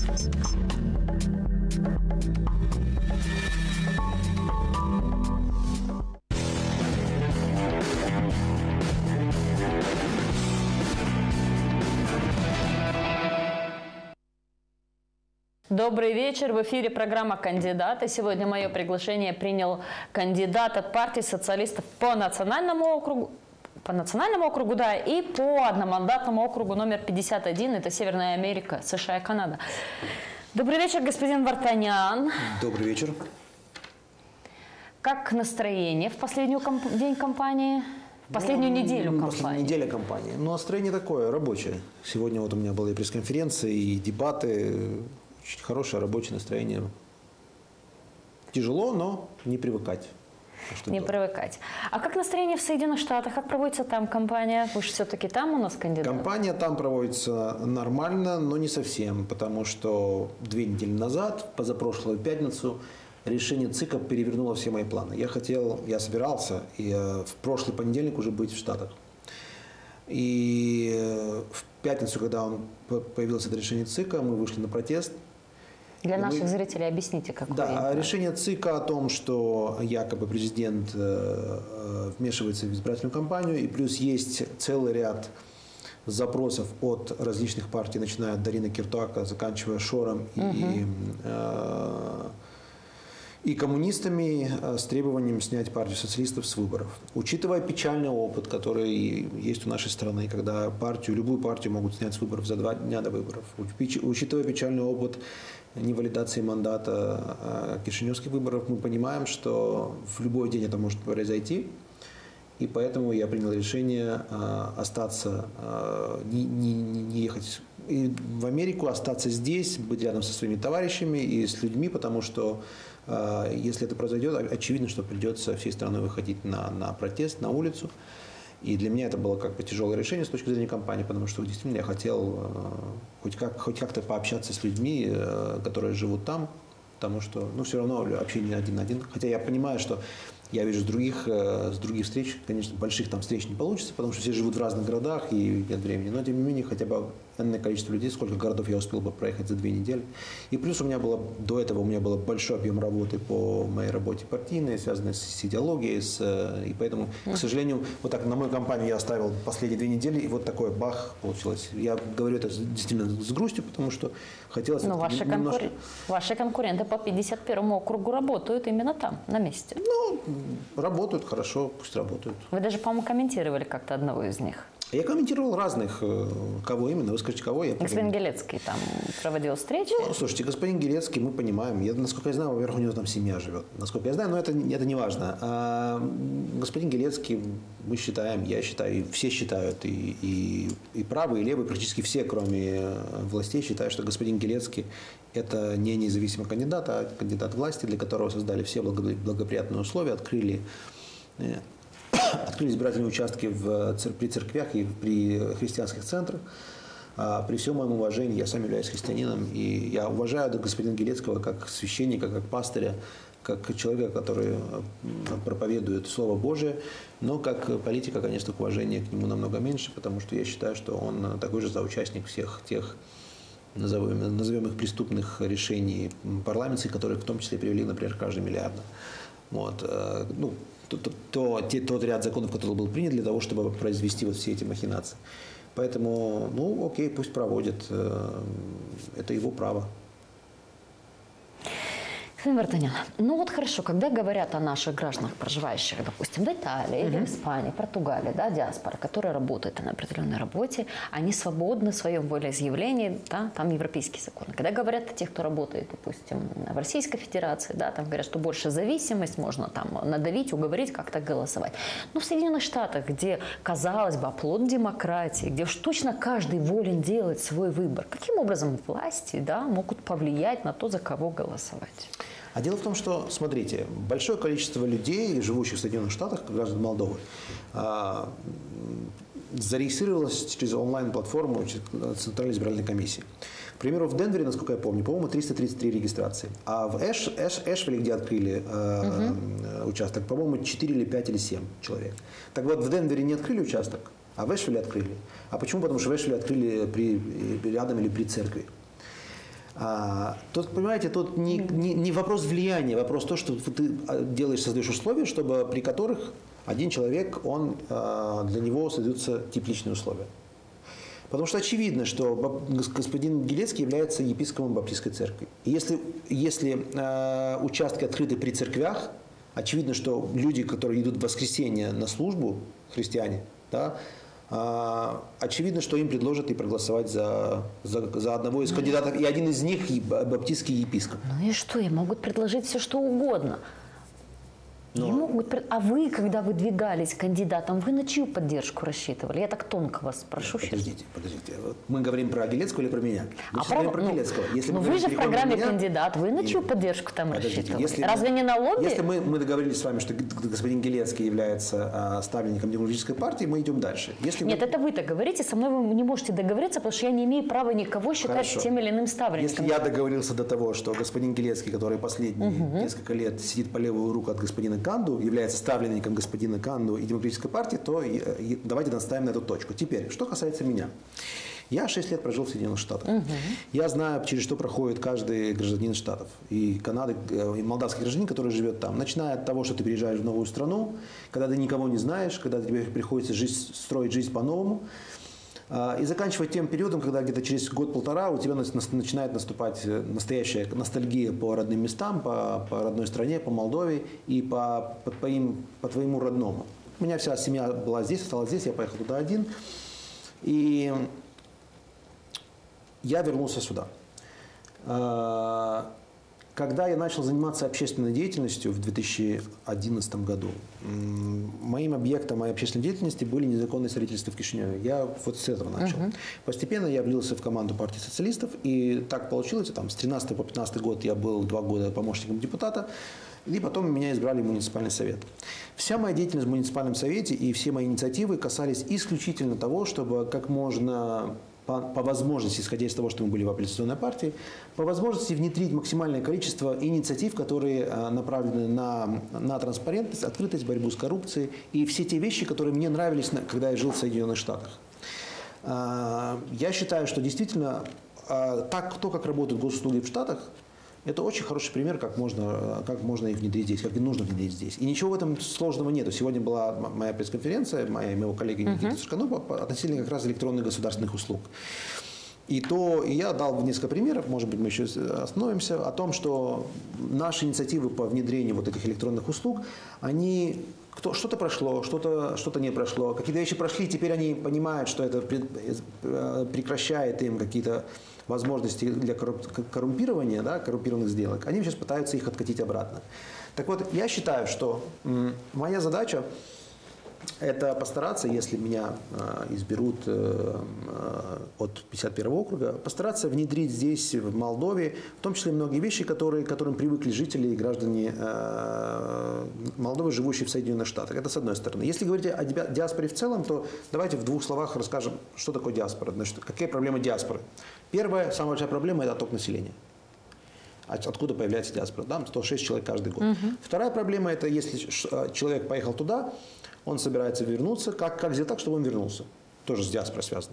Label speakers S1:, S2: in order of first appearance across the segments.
S1: Добрый вечер. В эфире программа «Кандидаты». Сегодня мое приглашение принял кандидат от партии социалистов по национальному округу, да, и по одномандатному округу номер 51. Это Северная Америка, США и Канада. Добрый вечер, господин Вартанян.
S2: Добрый вечер.
S1: Как настроение в последний день кампании? В последнюю неделю кампании?
S2: Последняя неделя кампании. Ну, настроение такое, рабочее. Сегодня вот у меня была и пресс-конференция, и дебаты. Очень хорошее рабочее настроение. Тяжело, но не привыкать.
S1: Не привыкать. А как настроение в Соединенных Штатах? Как проводится там кампания? Вы же все-таки там у нас кандидат.
S2: Кампания там проводится нормально, но не совсем. Потому что 2 недели назад, позапрошлую пятницу, решение ЦИКа перевернуло все мои планы. Я собирался и в прошлый понедельник уже быть в Штатах. И в пятницу, когда появилось это решение ЦИКа, мы вышли на протест.
S1: Для наших зрителей объясните, какое.
S2: Да, решение ЦИКа о том, что якобы президент вмешивается в избирательную кампанию, и плюс есть целый ряд запросов от различных партий, начиная от Дарины Киртуака, заканчивая Шором и коммунистами, с требованием снять партию социалистов с выборов. Учитывая печальный опыт, который есть у нашей страны, когда любую партию могут снять с выборов за 2 дня до выборов, учитывая печальный опыт невалидации мандата кишиневских выборов, мы понимаем, что в любой день это может произойти. И поэтому я принял решение остаться, не ехать в Америку, остаться здесь, быть рядом со своими товарищами и с людьми, потому что если это произойдет, очевидно, что придется всей страной выходить на протест, на улицу. И для меня это было как бы тяжелое решение с точки зрения кампании, потому что действительно я хотел хоть как-то пообщаться с людьми, которые живут там, потому что все равно общение один на один. Хотя я понимаю, что я вижу с других встреч, конечно, больших там встреч не получится, потому что все живут в разных городах и нет времени. Но тем не менее, хотя бы энное количество людей, сколько городов я успел бы проехать за 2 недели. И плюс до этого у меня был большой объем работы по моей работе партийной, связанной с идеологией, и поэтому, к сожалению, вот так на мою кампанию я оставил последние 2 недели, и вот такое бах получилось. Я говорю это действительно с грустью, потому что хотелось...
S1: Но ваши конкуренты по 51-му округу работают именно там, на месте.
S2: Работают, хорошо, пусть работают.
S1: Вы даже, по-моему, комментировали как-то одного из них.
S2: Я комментировал разных. Кого именно? Вы скажите, кого я?
S1: Господин Гелецкий там проводил встречи.
S2: Слушайте, господин Гелецкий, мы понимаем. Насколько я знаю, во-первых, у него там семья живет. Насколько я знаю, но это не важно. Господин Гелецкий, мы считаем, я считаю, и все считают, и правые, и левые, практически все, кроме властей, считают, что господин Гелецкий – это не независимый кандидат, а кандидат власти, для которого создали все благоприятные условия, открыли избирательные участки при церквях и при христианских центрах. При всем моем уважении, я сам являюсь христианином, и я уважаю господина Гелецкого как священника, как пастыря, как человека, который проповедует Слово Божие, но как политика, конечно, уважение к нему намного меньше, потому что я считаю, что он такой же соучастник всех тех, назовем их, преступных решений парламентских, которые в том числе привели, например, к краже миллиарда. Тот ряд законов, который был принят для того, чтобы произвести вот все эти махинации. Поэтому, окей, пусть проводит. Это его право.
S1: Господин Вартанян, хорошо, когда говорят о наших гражданах, проживающих, допустим, в Италии или в Испании, Португалии, да, диаспора, которая работает на определенной работе, они свободны в своем волеизъявлении, да, там европейские законы. Когда говорят о тех, кто работает, допустим, в Российской Федерации, да, там говорят, что больше зависимость, можно там надавить, уговорить, как-то голосовать. Но в Соединенных Штатах, где, казалось бы, оплот демократии, где уж точно каждый волен делать свой выбор, каким образом власти, да, могут повлиять на то, за кого голосовать?
S2: А дело в том, что, смотрите, большое количество людей, живущих в Соединенных Штатах, граждан Молдовы, зарегистрировалось через онлайн-платформу Центральной избирательной комиссии. К примеру, в Денвере, насколько я помню, по-моему, 333 регистрации. А в Эшвилле, где открыли участок, по-моему, 4 или 5 или 7 человек. Так вот, в Денвере не открыли участок, а в Эшвилле открыли. А почему? Потому что в Эшвилле открыли рядом или при церкви. Тут, понимаете, тут не вопрос влияния, вопрос то, что ты создаешь условия, при которых один человек, для него создаются тепличные условия. Потому что очевидно, что господин Гилецкий является епископом Баптистской церкви. И если участки открыты при церквях, очевидно, что люди, которые идут в воскресенье на службу, христиане, да, очевидно, что им предложат и проголосовать за одного из кандидатов, и один из них баптистский епископ.
S1: Ну и что, им могут предложить все, что угодно. А вы, когда выдвигались кандидатом, вы на чью поддержку рассчитывали? Я так тонко вас спрошу.
S2: Подождите. Мы говорим про Гилецкого или про меня? Мы говорим про Гилецкого.
S1: Вы же в программе кандидат, вы на чью поддержку там рассчитывали? Разве не на лобби?
S2: Если мы договорились с вами, что господин Гилецкий является ставленником демократической партии, мы идем дальше.
S1: Нет, это вы так говорите, со мной вы не можете договориться, потому что я не имею права никого считать тем или иным ставленником.
S2: Если я договорился до того, что господин Гилецкий, который последние несколько лет сидит по левую руку от господина Канду, является ставленником господина Канду и демократической партии, то давайте наставим на эту точку. Теперь, что касается меня. Я 6 лет прожил в Соединенных Штатах. Я знаю, через что проходит каждый гражданин Штатов. И Канады, и молдавский гражданин, который живет там. Начиная от того, что ты приезжаешь в новую страну, когда ты никого не знаешь, когда тебе приходится строить жизнь по-новому. И заканчивая тем периодом, когда где-то через год-полтора у тебя начинает наступать настоящая ностальгия по родным местам, по родной стране, по Молдове и по твоему родному. У меня вся семья была здесь, осталась здесь, я поехал туда один. И я вернулся сюда. Когда я начал заниматься общественной деятельностью в 2011 году, моим объектом моей общественной деятельности были незаконные строительства в Кишиневе. Я вот с этого начал. Постепенно я влился в команду партии социалистов, и так получилось, с 13 по 15 год я был 2 года помощником депутата, и потом меня избрали в муниципальный совет. Вся моя деятельность в муниципальном совете и все мои инициативы касались исключительно того, чтобы как можно по возможности, исходя из того, что мы были в оппозиционной партии, по возможности внедрить максимальное количество инициатив, которые направлены на транспарентность, открытость, борьбу с коррупцией и все те вещи, которые мне нравились, когда я жил в Соединенных Штатах. Я считаю, что действительно как работают госуслуги в Штатах, это очень хороший пример, как можно их внедрить здесь, как и нужно внедрить здесь. И ничего в этом сложного нет. Сегодня была моя пресс-конференция, моего коллеги Никиты Сушканова относительно как раз электронных государственных услуг. И я дал несколько примеров, может быть, мы еще остановимся, о том, что наши инициативы по внедрению вот этих электронных услуг, что-то прошло, что-то не прошло. Какие-то вещи прошли, теперь они понимают, что это прекращает им какие-то возможности для коррумпирования, коррумпированных сделок. Они сейчас пытаются их откатить обратно. Так вот, я считаю, что моя задача – это постараться, если меня изберут от 51-го округа, постараться внедрить здесь, в Молдове, в том числе многие вещи, к которым привыкли жители и граждане Молдовы, живущие в Соединенных Штатах. Это с одной стороны. Если говорить о диаспоре в целом, то давайте в 2 словах расскажем, что такое диаспора, значит, какие проблемы диаспоры. Первая, самая большая проблема – это отток населения. Откуда появляется диаспора? 106 человек каждый год. Вторая проблема – это если человек поехал туда, он собирается вернуться. Как сделать так, чтобы он вернулся? Тоже с диаспорой связано.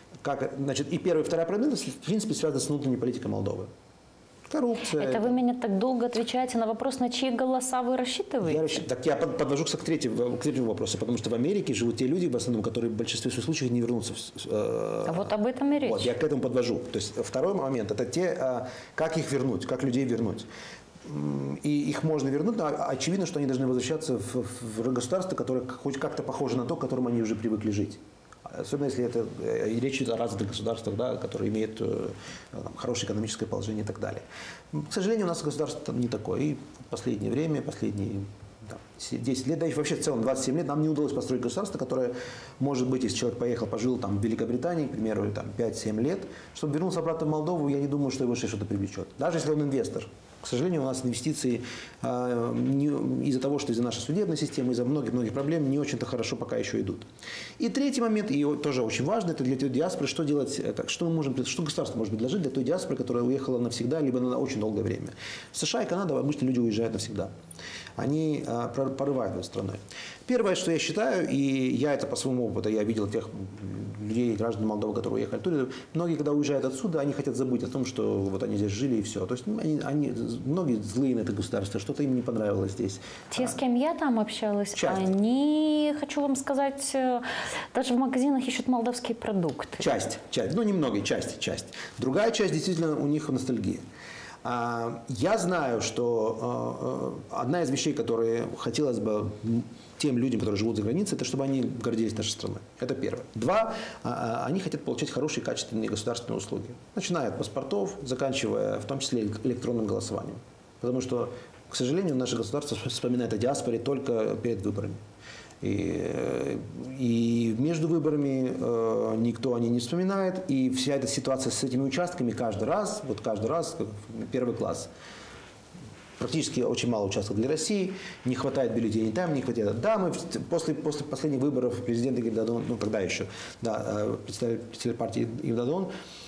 S2: И первая и вторая проблема, в принципе, связаны с внутренней политикой Молдовы. Коррупция.
S1: Это вы меня так долго отвечаете на вопрос, на чьи голоса вы рассчитываете?
S2: Я подвожу к третьему вопросу, потому что в Америке живут те люди, в основном, которые в большинстве своих случаев не вернутся.
S1: Вот об этом и речь.
S2: Вот, я к этому подвожу. То есть второй момент – это как их вернуть, как людей вернуть. И их можно вернуть, но очевидно, что они должны возвращаться в государство, которое хоть как-то похоже на то, к которому они уже привыкли жить. Особенно если речь идет о развитых государствах, которые имеют хорошее экономическое положение и так далее. К сожалению, у нас государство не такое. И в последнее время, последние 10 лет, да и вообще в целом 27 лет нам не удалось построить государство, которое, может быть, если человек поехал, пожил в Великобритании, к примеру, 5-7 лет, чтобы вернулся обратно в Молдову, я не думаю, что его что-то привлечет. Даже если он инвестор. К сожалению, у нас инвестиции из-за того, что из-за нашей судебной системы, из-за многих-многих проблем не очень-то хорошо пока еще идут. И третий момент, и тоже очень важный, это для той диаспоры, что делать, что государство может предложить для той диаспоры, которая уехала навсегда, либо на очень долгое время. В США и Канада обычно люди уезжают навсегда. Они порывают этой страной. Первое, что я считаю, и я это по своему опыту, я видел тех людей, граждан Молдовы, которые уехали оттуда, многие, когда уезжают отсюда, они хотят забыть о том, что вот они здесь жили и все. То есть многие злые на это государство, что-то им не понравилось здесь.
S1: Те, с кем я там общалась,
S2: Часть.
S1: они, хочу вам сказать, даже в магазинах ищут молдавские продукты.
S2: Часть. Ну, немного, часть. Другая часть, действительно, у них ностальгия. Я знаю, что одна из вещей, которые хотелось бы тем людям, которые живут за границей, это чтобы они гордились нашей страной. Это первое. Два, они хотят получать хорошие, качественные государственные услуги. Начиная от паспортов, заканчивая в том числе электронным голосованием. Потому что, к сожалению, наше государство вспоминает о диаспоре только перед выборами. И между выборами никто о ней не вспоминает. И вся эта ситуация с этими участками каждый раз, как первый класс. Практически очень мало участков для России, не хватает бюллетеней там, не хватает. Да, мы после последних выборов президент Игорь Додон, ну тогда еще, да, представитель партии Игорь Додон,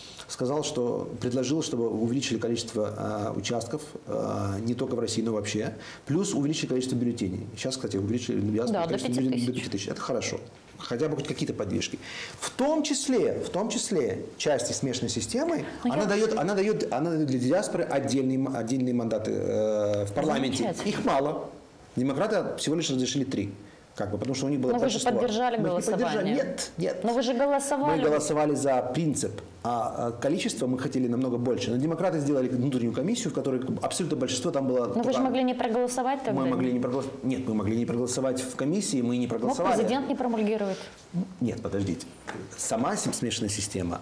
S2: предложил, чтобы увеличили количество участков не только в России, но вообще, плюс увеличили количество бюллетеней. Сейчас, кстати, увеличили
S1: до 5
S2: тысяч. Это хорошо. Хотя бы хоть какие-то подвижки. В том числе части смешанной системы, она дает для диаспоры отдельные мандаты в парламенте. Их мало. Демократы всего лишь разрешили 3. Потому что у них было большинство.
S1: Но вы же поддержали голосование.
S2: Нет.
S1: Но вы же голосовали.
S2: Мы голосовали за принцип, а количество мы хотели намного больше. Но демократы сделали внутреннюю комиссию, в которой абсолютно большинство там было.
S1: Но вы же могли не проголосовать тогда?
S2: Мы могли не проголосовать. Нет, мы могли не проголосовать в комиссии, мы не проголосовали.
S1: Но президент не промульгирует.
S2: Нет, подождите. Сама смешанная система,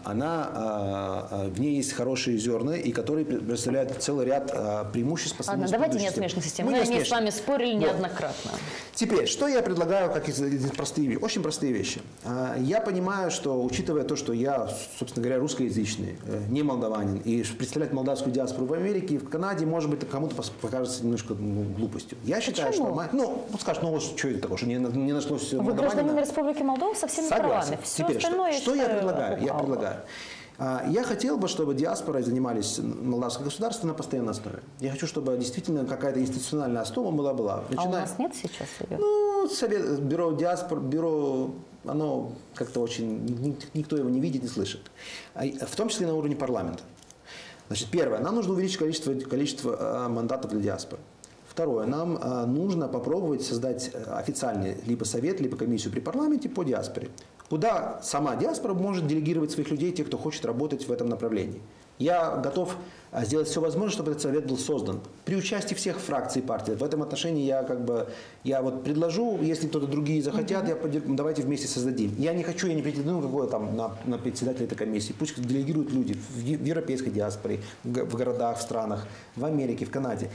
S2: в ней есть хорошие зерна, и которые представляют целый ряд преимуществ по сравнению с
S1: давайте
S2: предыдущей
S1: нет смешанной системы.
S2: Мы
S1: с вами спорили неоднократно.
S2: Теперь, что я предлагаю, как очень простые вещи. Я понимаю, что, учитывая то, что я, собственно говоря, русскоязычный, не молдаванин, и представлять молдавскую диаспору в Америке и в Канаде, может быть, кому-то покажется немножко глупостью. Я считаю, что... скажешь, что это такое, что не нашлось молдаванина?
S1: Вы гражданин Республики Молдова со всеми правами. Все
S2: Теперь,
S1: остальное,
S2: что я предлагаю? Я хотел бы, чтобы диаспорой занимались молдавское государство на постоянной основе. Я хочу, чтобы действительно какая-то институциональная основа была.
S1: А у нас нет сейчас ее?
S2: Бюро диаспор, оно как-то очень... Никто его не видит, не слышит. В том числе на уровне парламента. Значит, первое. Нам нужно увеличить количество мандатов для диаспоры. Второе. Нам нужно попробовать создать официальный либо совет, либо комиссию при парламенте по диаспоре, куда сама диаспора может делегировать своих людей, тех, кто хочет работать в этом направлении. Я готов сделать все возможное, чтобы этот совет был создан при участии всех фракций партии. В этом отношении я предложу, если кто-то другие захотят, давайте вместе создадим. Я не претендую на председателя этой комиссии. Пусть делегируют люди в европейской диаспоре, в городах, в странах, в Америке, в Канаде.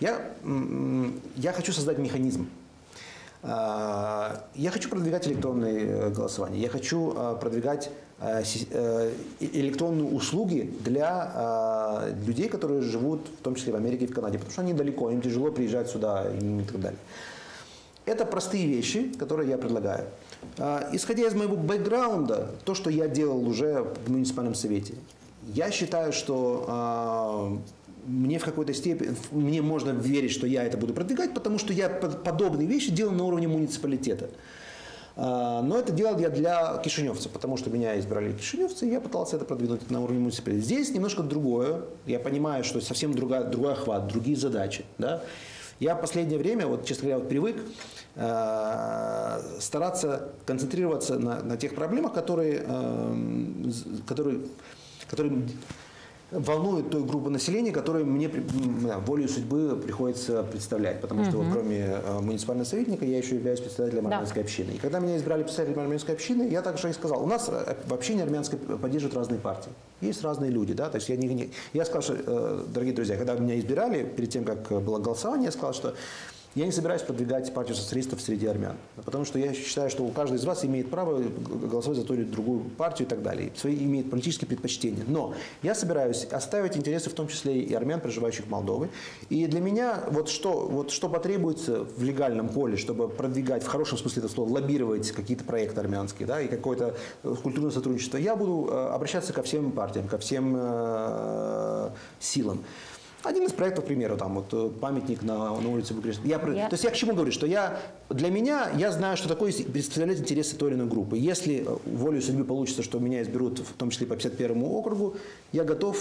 S2: Я хочу создать механизм. Я хочу продвигать электронное голосование. Я хочу продвигать электронные услуги для людей, которые живут в том числе в Америке и в Канаде, потому что они далеко, им тяжело приезжать сюда и так далее. Это простые вещи, которые я предлагаю. Исходя из моего бэкграунда, то, что я делал уже в муниципальном совете, я считаю, что мне в какой-то степени, мне можно верить, что я это буду продвигать, потому что я подобные вещи делал на уровне муниципалитета. Но это делал я для кишиневцев, потому что меня избрали кишиневцы, и я пытался это продвинуть на уровне муниципалитета. Здесь немножко другое. Я понимаю, что совсем другой охват, другие задачи. Да? Я в последнее время, честно говоря, привык стараться концентрироваться на тех проблемах, которые волнует той группы населения, которую мне волею судьбы приходится представлять. Потому что кроме муниципального советника я еще являюсь представителем армянской общины. И когда меня избрали представителем армянской общины, я также и сказал, у нас в общине армянской поддерживают разные партии. Есть разные люди. Да? То есть я сказал, что, дорогие друзья, когда меня избирали, перед тем, как было голосование, я сказал, что Я не собираюсь продвигать партию социалистов среди армян, потому что я считаю, что у каждого из вас имеет право голосовать за ту или другую партию и так далее. Свои имеет политические предпочтения. Но я собираюсь оставить интересы в том числе и армян, проживающих в Молдове. И для меня вот что потребуется в легальном поле, чтобы продвигать, в хорошем смысле этого слова, лоббировать какие-то проекты армянские, да, и какое-то культурное сотрудничество, я буду обращаться ко всем партиям, ко всем силам. Один из проектов, к примеру, там вот памятник на улице Букрежской. То есть я к чему говорю, что для меня, я знаю, что такое представлять интересы той или иной группы. Если волею судьбы получится, что меня изберут, в том числе по 51-му округу, я готов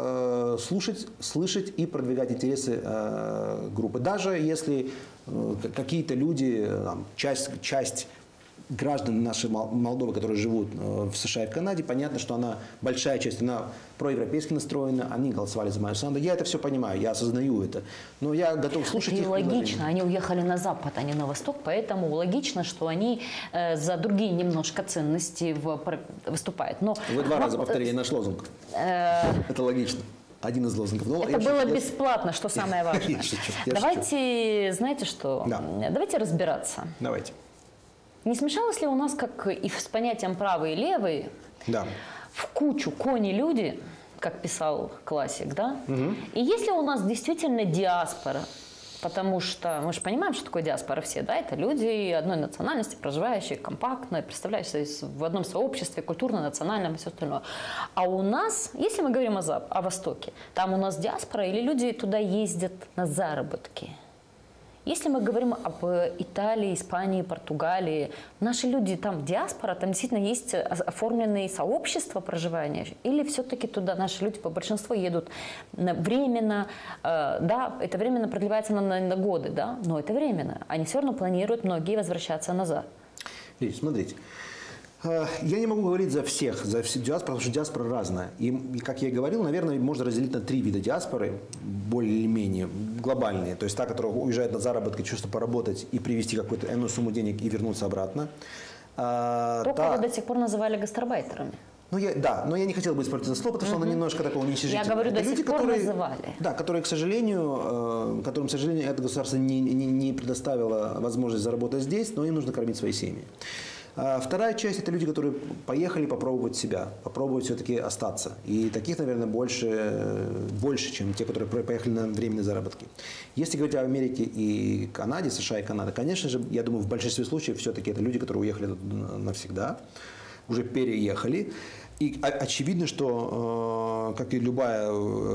S2: слышать и продвигать интересы группы. Даже если какие-то люди, часть граждан нашей Молдовы, которые живут в США и в Канаде, понятно, что большая часть, она проевропейски настроена, они голосовали за Майю Санду. Я это все понимаю, я осознаю это. Но я готов слушать их
S1: логично,
S2: предложения.
S1: они уехали на Запад, а не на Восток, поэтому логично, что они за другие немножко ценности выступают. Но,
S2: Вы 2 раза повторили наш лозунг. Это логично. Один из лозунгов.
S1: Это было бесплатно, что самое важное. Давайте, знаете что?
S2: Да.
S1: Давайте разбираться.
S2: Давайте.
S1: Не смешалось ли у нас, как и с понятием правый и левый, в кучу кони-люди, как писал классик, да? Угу. И если у нас действительно диаспора, потому что мы же понимаем, что такое диаспора все, да? Это люди одной национальности, проживающие компактно, представляющиеся в одном сообществе, культурно-национальном и все остальное. А у нас, если мы говорим о Востоке, там у нас диаспора или люди туда ездят на заработки? Если мы говорим об Италии, Испании, Португалии, наши люди там диаспора, там действительно есть оформленные сообщества проживания, или все-таки туда наши люди по большинству едут временно, да, это временно продлевается на годы, да, но это временно. Они все равно планируют многие возвращаться назад.
S2: Видите, смотрите. Я не могу говорить за всех диаспор, потому что диаспора разная. И, как я и говорил, наверное, можно разделить на 3 вида диаспоры, более-менее глобальные. То есть та, которая уезжает на заработки, чисто поработать и привезти какую-то энную сумму денег и вернуться обратно.
S1: Кого до сих пор называли гастарбайтерами.
S2: Но я не хотел бы использовать это слово, потому что оно немножко такого уничижительное.
S1: Я говорю,
S2: это
S1: до
S2: люди,
S1: сих пор называли.
S2: Да, которым, к сожалению, это государство не предоставило возможность заработать здесь, но им нужно кормить свои семьи. Вторая часть – это люди, которые поехали попробовать себя, попробовать все-таки остаться. И таких, наверное, больше, чем те, которые поехали на временные заработки. Если говорить о Америке и Канаде, США и Канаде, конечно же, я думаю, в большинстве случаев все-таки это люди, которые уехали навсегда, уже переехали. И очевидно, что, как и любая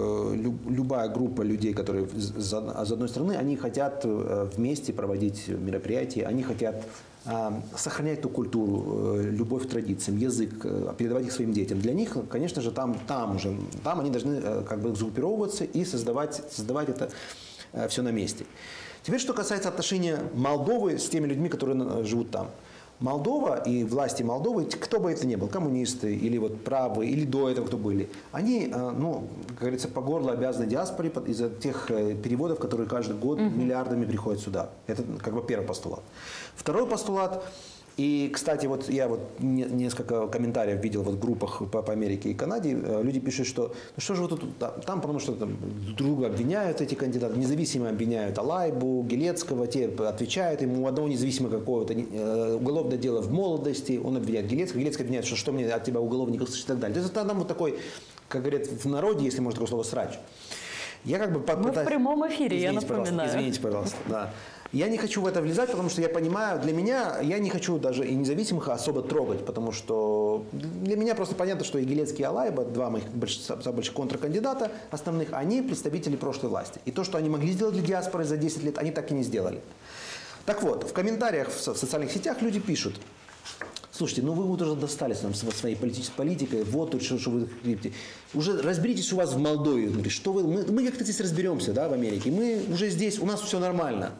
S2: группа людей, которые с одной стороны, они хотят вместе проводить мероприятия, они хотят сохранять ту культуру, любовь к традициям, язык, передавать их своим детям. Для них, конечно же, там они должны как бы сгруппировываться и создавать это все на месте. Теперь, что касается отношения Молдовы с теми людьми, которые живут там. Молдова и власти Молдовы, кто бы это ни был, коммунисты или вот правые, или до этого кто были, они, как говорится, по горло обязаны диаспоре из-за тех переводов, которые каждый год миллиардами приходят сюда. Это как бы первый постулат. Второй постулат. И, кстати, вот я несколько комментариев видел в группах по Америке и Канаде. Люди пишут, что что же вы тут там, потому что там друг друга обвиняют эти кандидаты, независимо обвиняют Алайбу, Гелецкого, те отвечают ему, у одного независимо какого-то уголовное дело в молодости, он обвиняет Гелецкого, Гелецкий обвиняет, что мне от тебя уголовник услышит и так далее. То есть там вот такой, как говорят в народе, если можно такое слово, срач. Я как бы
S1: Мы в прямом эфире, я напоминаю.
S2: Извините, пожалуйста. Да. Я не хочу в это влезать, потому что я понимаю, для меня, я не хочу даже и независимых особо трогать, потому что для меня просто понятно, что и Гелецкий, и Алайба, два моих больших контркандидата основных, они представители прошлой власти. И то, что они могли сделать для диаспоры за 10 лет, они так и не сделали. Так вот, в комментариях в социальных сетях люди пишут: слушайте, вы уже достались нам своей политикой, вот тут что вы говорите. Уже разберитесь у вас в Молдове, что мы как-то здесь разберемся, да, в Америке, мы уже здесь, у нас все нормально.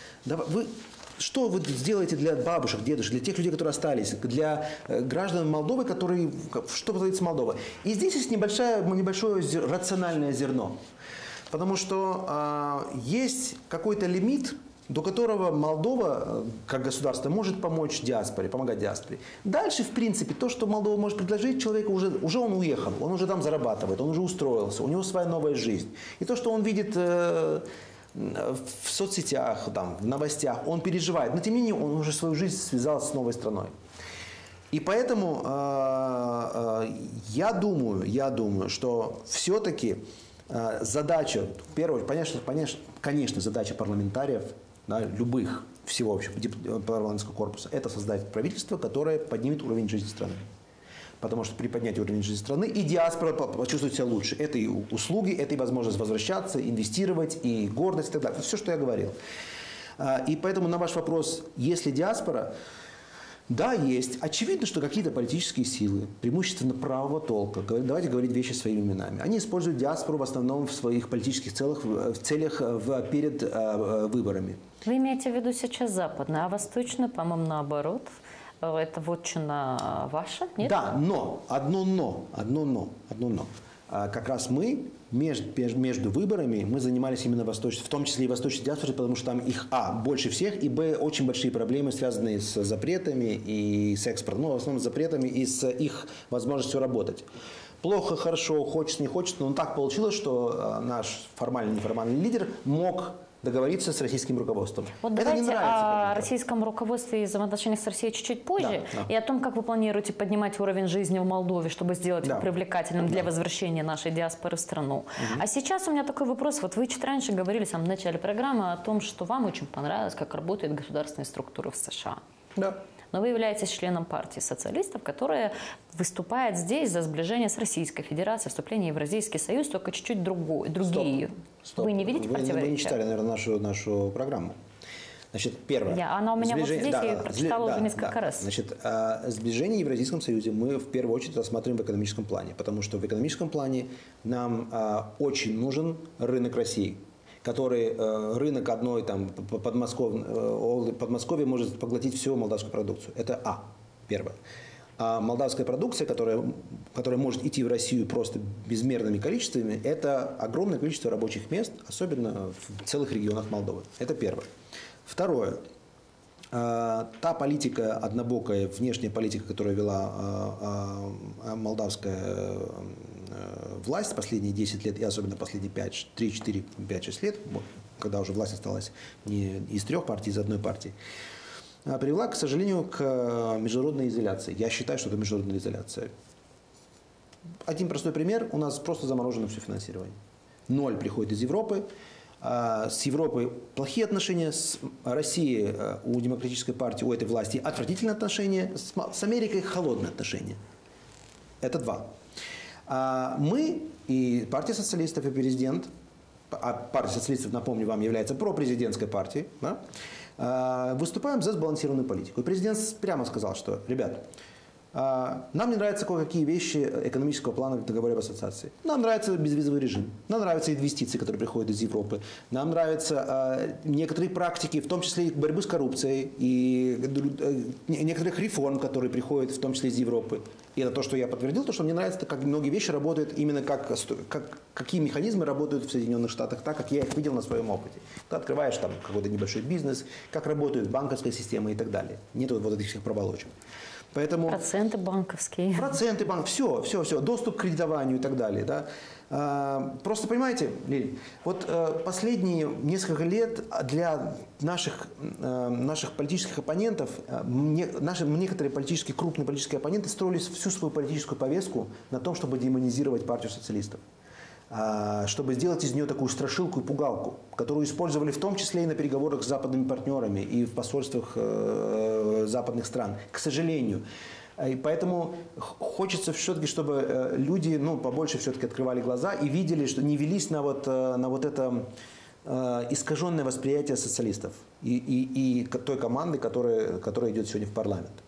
S2: Что вы сделаете для бабушек, дедушек, для тех людей, которые остались, для граждан Молдовы, что творится Молдова? И здесь есть небольшое рациональное зерно. Потому что есть какой-то лимит, до которого Молдова, как государство, может помочь диаспоре, помогать диаспоре. Дальше, в принципе, то, что Молдова может предложить человеку, уже он уехал, он уже там зарабатывает, он уже устроился, у него своя новая жизнь. И то, что он видит в соцсетях, там, в новостях, он переживает. Но тем не менее, он уже свою жизнь связал с новой страной. И поэтому я думаю, что все-таки задача, в первую очередь, конечно, задача парламентариев, да, любых, всего общего парламентского корпуса, это создать правительство, которое поднимет уровень жизни страны. Потому что при поднятии уровня жизни страны и диаспора почувствует себя лучше. Это и услуги, это и возможность возвращаться, инвестировать, и гордость, и так далее. Все, что я говорил. И поэтому на ваш вопрос, есть ли диаспора? Да, есть. Очевидно, что какие-то политические силы, преимущественно правого толка, давайте говорить вещи своими именами, они используют диаспору в основном в своих политических целях перед выборами.
S1: Вы имеете в виду сейчас западную, а восточную, по-моему, наоборот? Это вотчина ваша, нет?
S2: Да, но, одно но. Как раз мы между выборами мы занимались именно восточной, в том числе и восточной диаспорой, потому что там их, больше всех, и, очень большие проблемы, связанные с запретами и с экспортом, в основном с запретами и с их возможностью работать. Плохо, хорошо, хочется, не хочется, но так получилось, что наш формальный, неформальный лидер мог договориться с российским руководством.
S1: Вот
S2: это
S1: давайте
S2: не нравится,
S1: о российском руководстве и взаимоотношениях с Россией чуть-чуть позже.
S2: Да.
S1: И о том, как вы планируете поднимать уровень жизни в Молдове, чтобы сделать его привлекательным для возвращения нашей диаспоры в страну. А сейчас у меня такой вопрос. Вот вы чуть раньше говорили в самом начале программы о том, что вам очень понравилось, как работают государственные структуры в США.
S2: Да.
S1: Но вы являетесь членом партии социалистов, которая выступает здесь за сближение с Российской Федерацией, вступление в Евразийский союз, только чуть-чуть другие.
S2: Стоп.
S1: Вы не видите противоречия?
S2: Вы не читали, наверное, нашу программу. Значит, первое.
S1: Она у меня вот здесь, я ее прочитала уже несколько раз.
S2: Значит, сближение в Евразийском союзе мы в первую очередь рассматриваем в экономическом плане, потому что в экономическом плане нам очень нужен рынок России, который рынок одной там, Подмосковья может поглотить всю молдавскую продукцию. Это первое. А молдавская продукция, которая может идти в Россию просто безмерными количествами, это огромное количество рабочих мест, особенно в целых регионах Молдовы. Это первое. Второе. Та политика, однобокая внешняя политика, которую вела молдавская власть последние 10 лет, и особенно последние 3, 4, 5, 6 лет, когда уже власть осталась не из 3 партий, из одной партии, привела, к сожалению, к международной изоляции. Я считаю, что это международная изоляция. Один простой пример. У нас просто заморожено все финансирование. 0 приходит из Европы. С Европой плохие отношения, с Россией у демократической партии, у этой власти отвратительные отношения, с Америкой холодные отношения. Это 2. Мы и партия социалистов, и президент, партия социалистов, напомню вам, является пропрезидентской партией, да, выступаем за сбалансированную политику. И президент прямо сказал, что, ребят, нам не нравятся кое-какие вещи экономического плана в договоре об ассоциации. Нам нравится безвизовый режим, нам нравятся инвестиции, которые приходят из Европы, нам нравятся некоторые практики, в том числе и борьбы с коррупцией, и некоторых реформ, которые приходят в том числе из Европы. И это то, что я подтвердил, то, что мне нравится, как многие вещи работают, именно какие механизмы работают в Соединенных Штатах, так, как я их видел на своем опыте. Ты открываешь там какой-то небольшой бизнес, как работает банковская система и так далее. Нет вот этих всех проволочек. Поэтому
S1: проценты банковские.
S2: Все. Доступ к кредитованию и так далее. Да? Просто понимаете, Лиль, вот последние несколько лет для наших политических оппонентов, некоторые крупные политические оппоненты строили всю свою политическую повестку на том, чтобы демонизировать партию социалистов. Чтобы сделать из нее такую страшилку и пугалку, которую использовали в том числе и на переговорах с западными партнерами и в посольствах западных стран. К сожалению. И поэтому хочется все-таки, чтобы люди побольше все-таки открывали глаза и видели, что не велись на вот это искаженное восприятие социалистов и той команды, которая идет сегодня в парламент.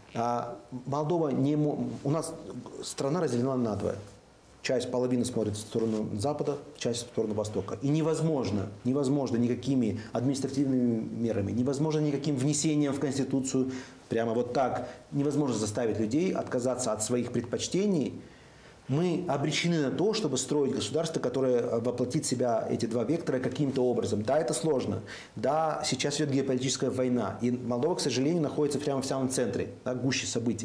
S2: Молдова у нас страна разделена надвое. Половина смотрит в сторону Запада, часть в сторону Востока. И невозможно никакими административными мерами, невозможно никаким внесением в Конституцию, прямо вот так, невозможно заставить людей отказаться от своих предпочтений. Мы обречены на то, чтобы строить государство, которое воплотит в себя эти 2 вектора каким-то образом. Да, это сложно. Да, сейчас идет геополитическая война. И Молдова, к сожалению, находится прямо в самом центре, гуще событий.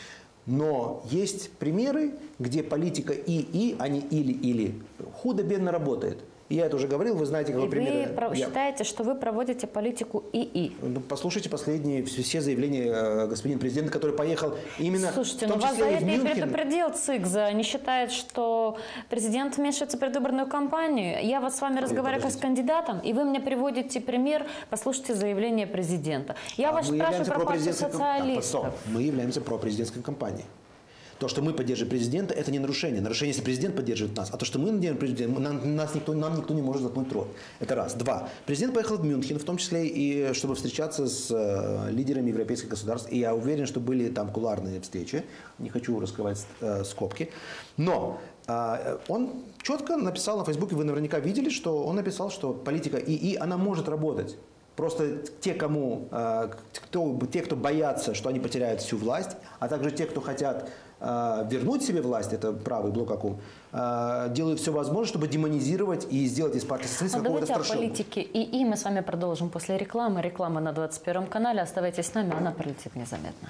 S2: Но есть примеры, где политика а не или-или, худо-бедно работает. И я это уже говорил, вы знаете, какой пример.
S1: Вы считаете, что вы проводите политику ИИ?
S2: Ну, послушайте последние все заявления господина президента, который поехал именно
S1: Слушайте,
S2: в том
S1: вас за
S2: числе и
S1: это
S2: в
S1: и
S2: Мюнхен.
S1: предупредил ЦИК. Они считают, что президент вмешивается в предвыборную кампанию. Я вот с вами разговариваю как с кандидатом, и вы мне приводите пример, послушайте заявление президента. Я вас спрашиваю про партию социалистов.
S2: Мы являемся пропрезидентской кампанией. То, что мы поддерживаем президента, это не нарушение. Нарушение, если президент поддерживает нас. А то, что мы поддерживаем президента, нам никто не может заткнуть рот. Это раз. Два. Президент поехал в Мюнхен, в том числе и чтобы встречаться с лидерами европейских государств. И я уверен, что были там кулуарные встречи. Не хочу раскрывать скобки. Но он четко написал на Фейсбуке, вы наверняка видели, что он написал, что политика ИИ, она может работать. Просто те, кто боятся, что они потеряют всю власть, а также те, кто хотят вернуть себе власть, это правый блок АКУ, делают все возможное, чтобы демонизировать и сделать из партии социалистов какого-то страшного.
S1: Давайте о политике ИИ мы с вами продолжим после рекламы. Реклама на 21 канале. Оставайтесь с нами, она пролетит незаметно.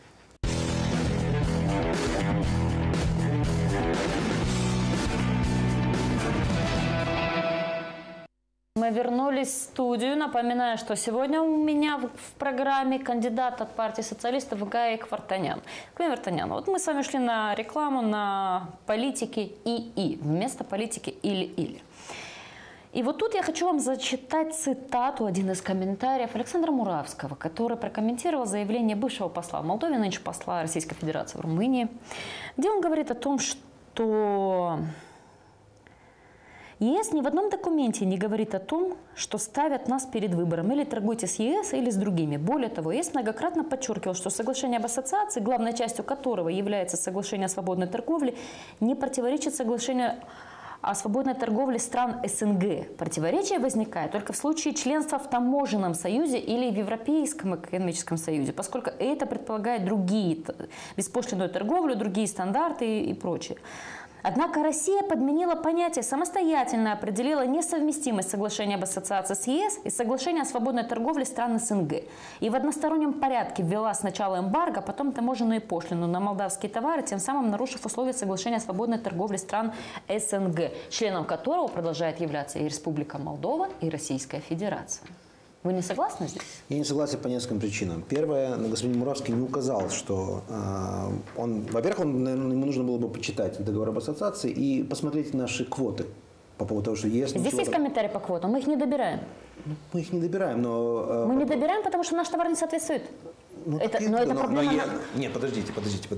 S1: Мы вернулись в студию. Напоминаю, что сегодня у меня в программе кандидат от партии социалистов Гаик Вартанян. Гаик Вартанян, вот мы с вами шли на рекламу на политике ИИ вместо политики или-или. И вот тут я хочу вам зачитать цитату, один из комментариев Александра Муравского, который прокомментировал заявление бывшего посла в Молдове, нынче посла Российской Федерации в Румынии, где он говорит о том, что ЕС ни в одном документе не говорит о том, что ставят нас перед выбором. Или торгуйте с ЕС, или с другими. Более того, ЕС многократно подчеркивал, что соглашение об ассоциации, главной частью которого является соглашение о свободной торговле, не противоречит соглашению о свободной торговле стран СНГ. Противоречие возникает только в случае членства в таможенном союзе или в Европейском экономическом союзе, поскольку это предполагает другие беспошлинную торговлю, другие стандарты и прочее. Однако Россия подменила понятие, самостоятельно определила несовместимость соглашения об ассоциации с ЕС и соглашения о свободной торговле стран СНГ. И в одностороннем порядке ввела сначала эмбарго, потом таможенную пошлину на молдавские товары, тем самым нарушив условия соглашения о свободной торговле стран СНГ, членом которого продолжает являться и Республика Молдова, и Российская Федерация. Вы не согласны здесь?
S2: Я не согласен по нескольким причинам. Первое, господин Муравский не указал, что во-первых, ему нужно было бы почитать договор об ассоциации и посмотреть наши квоты по поводу того, что ЕС...
S1: Здесь есть комментарий по квотам, мы их не добираем.
S2: Мы их не добираем, но...
S1: Мы не добираем, потому что наш товар не соответствует. Это проблема...
S2: Нет, подождите.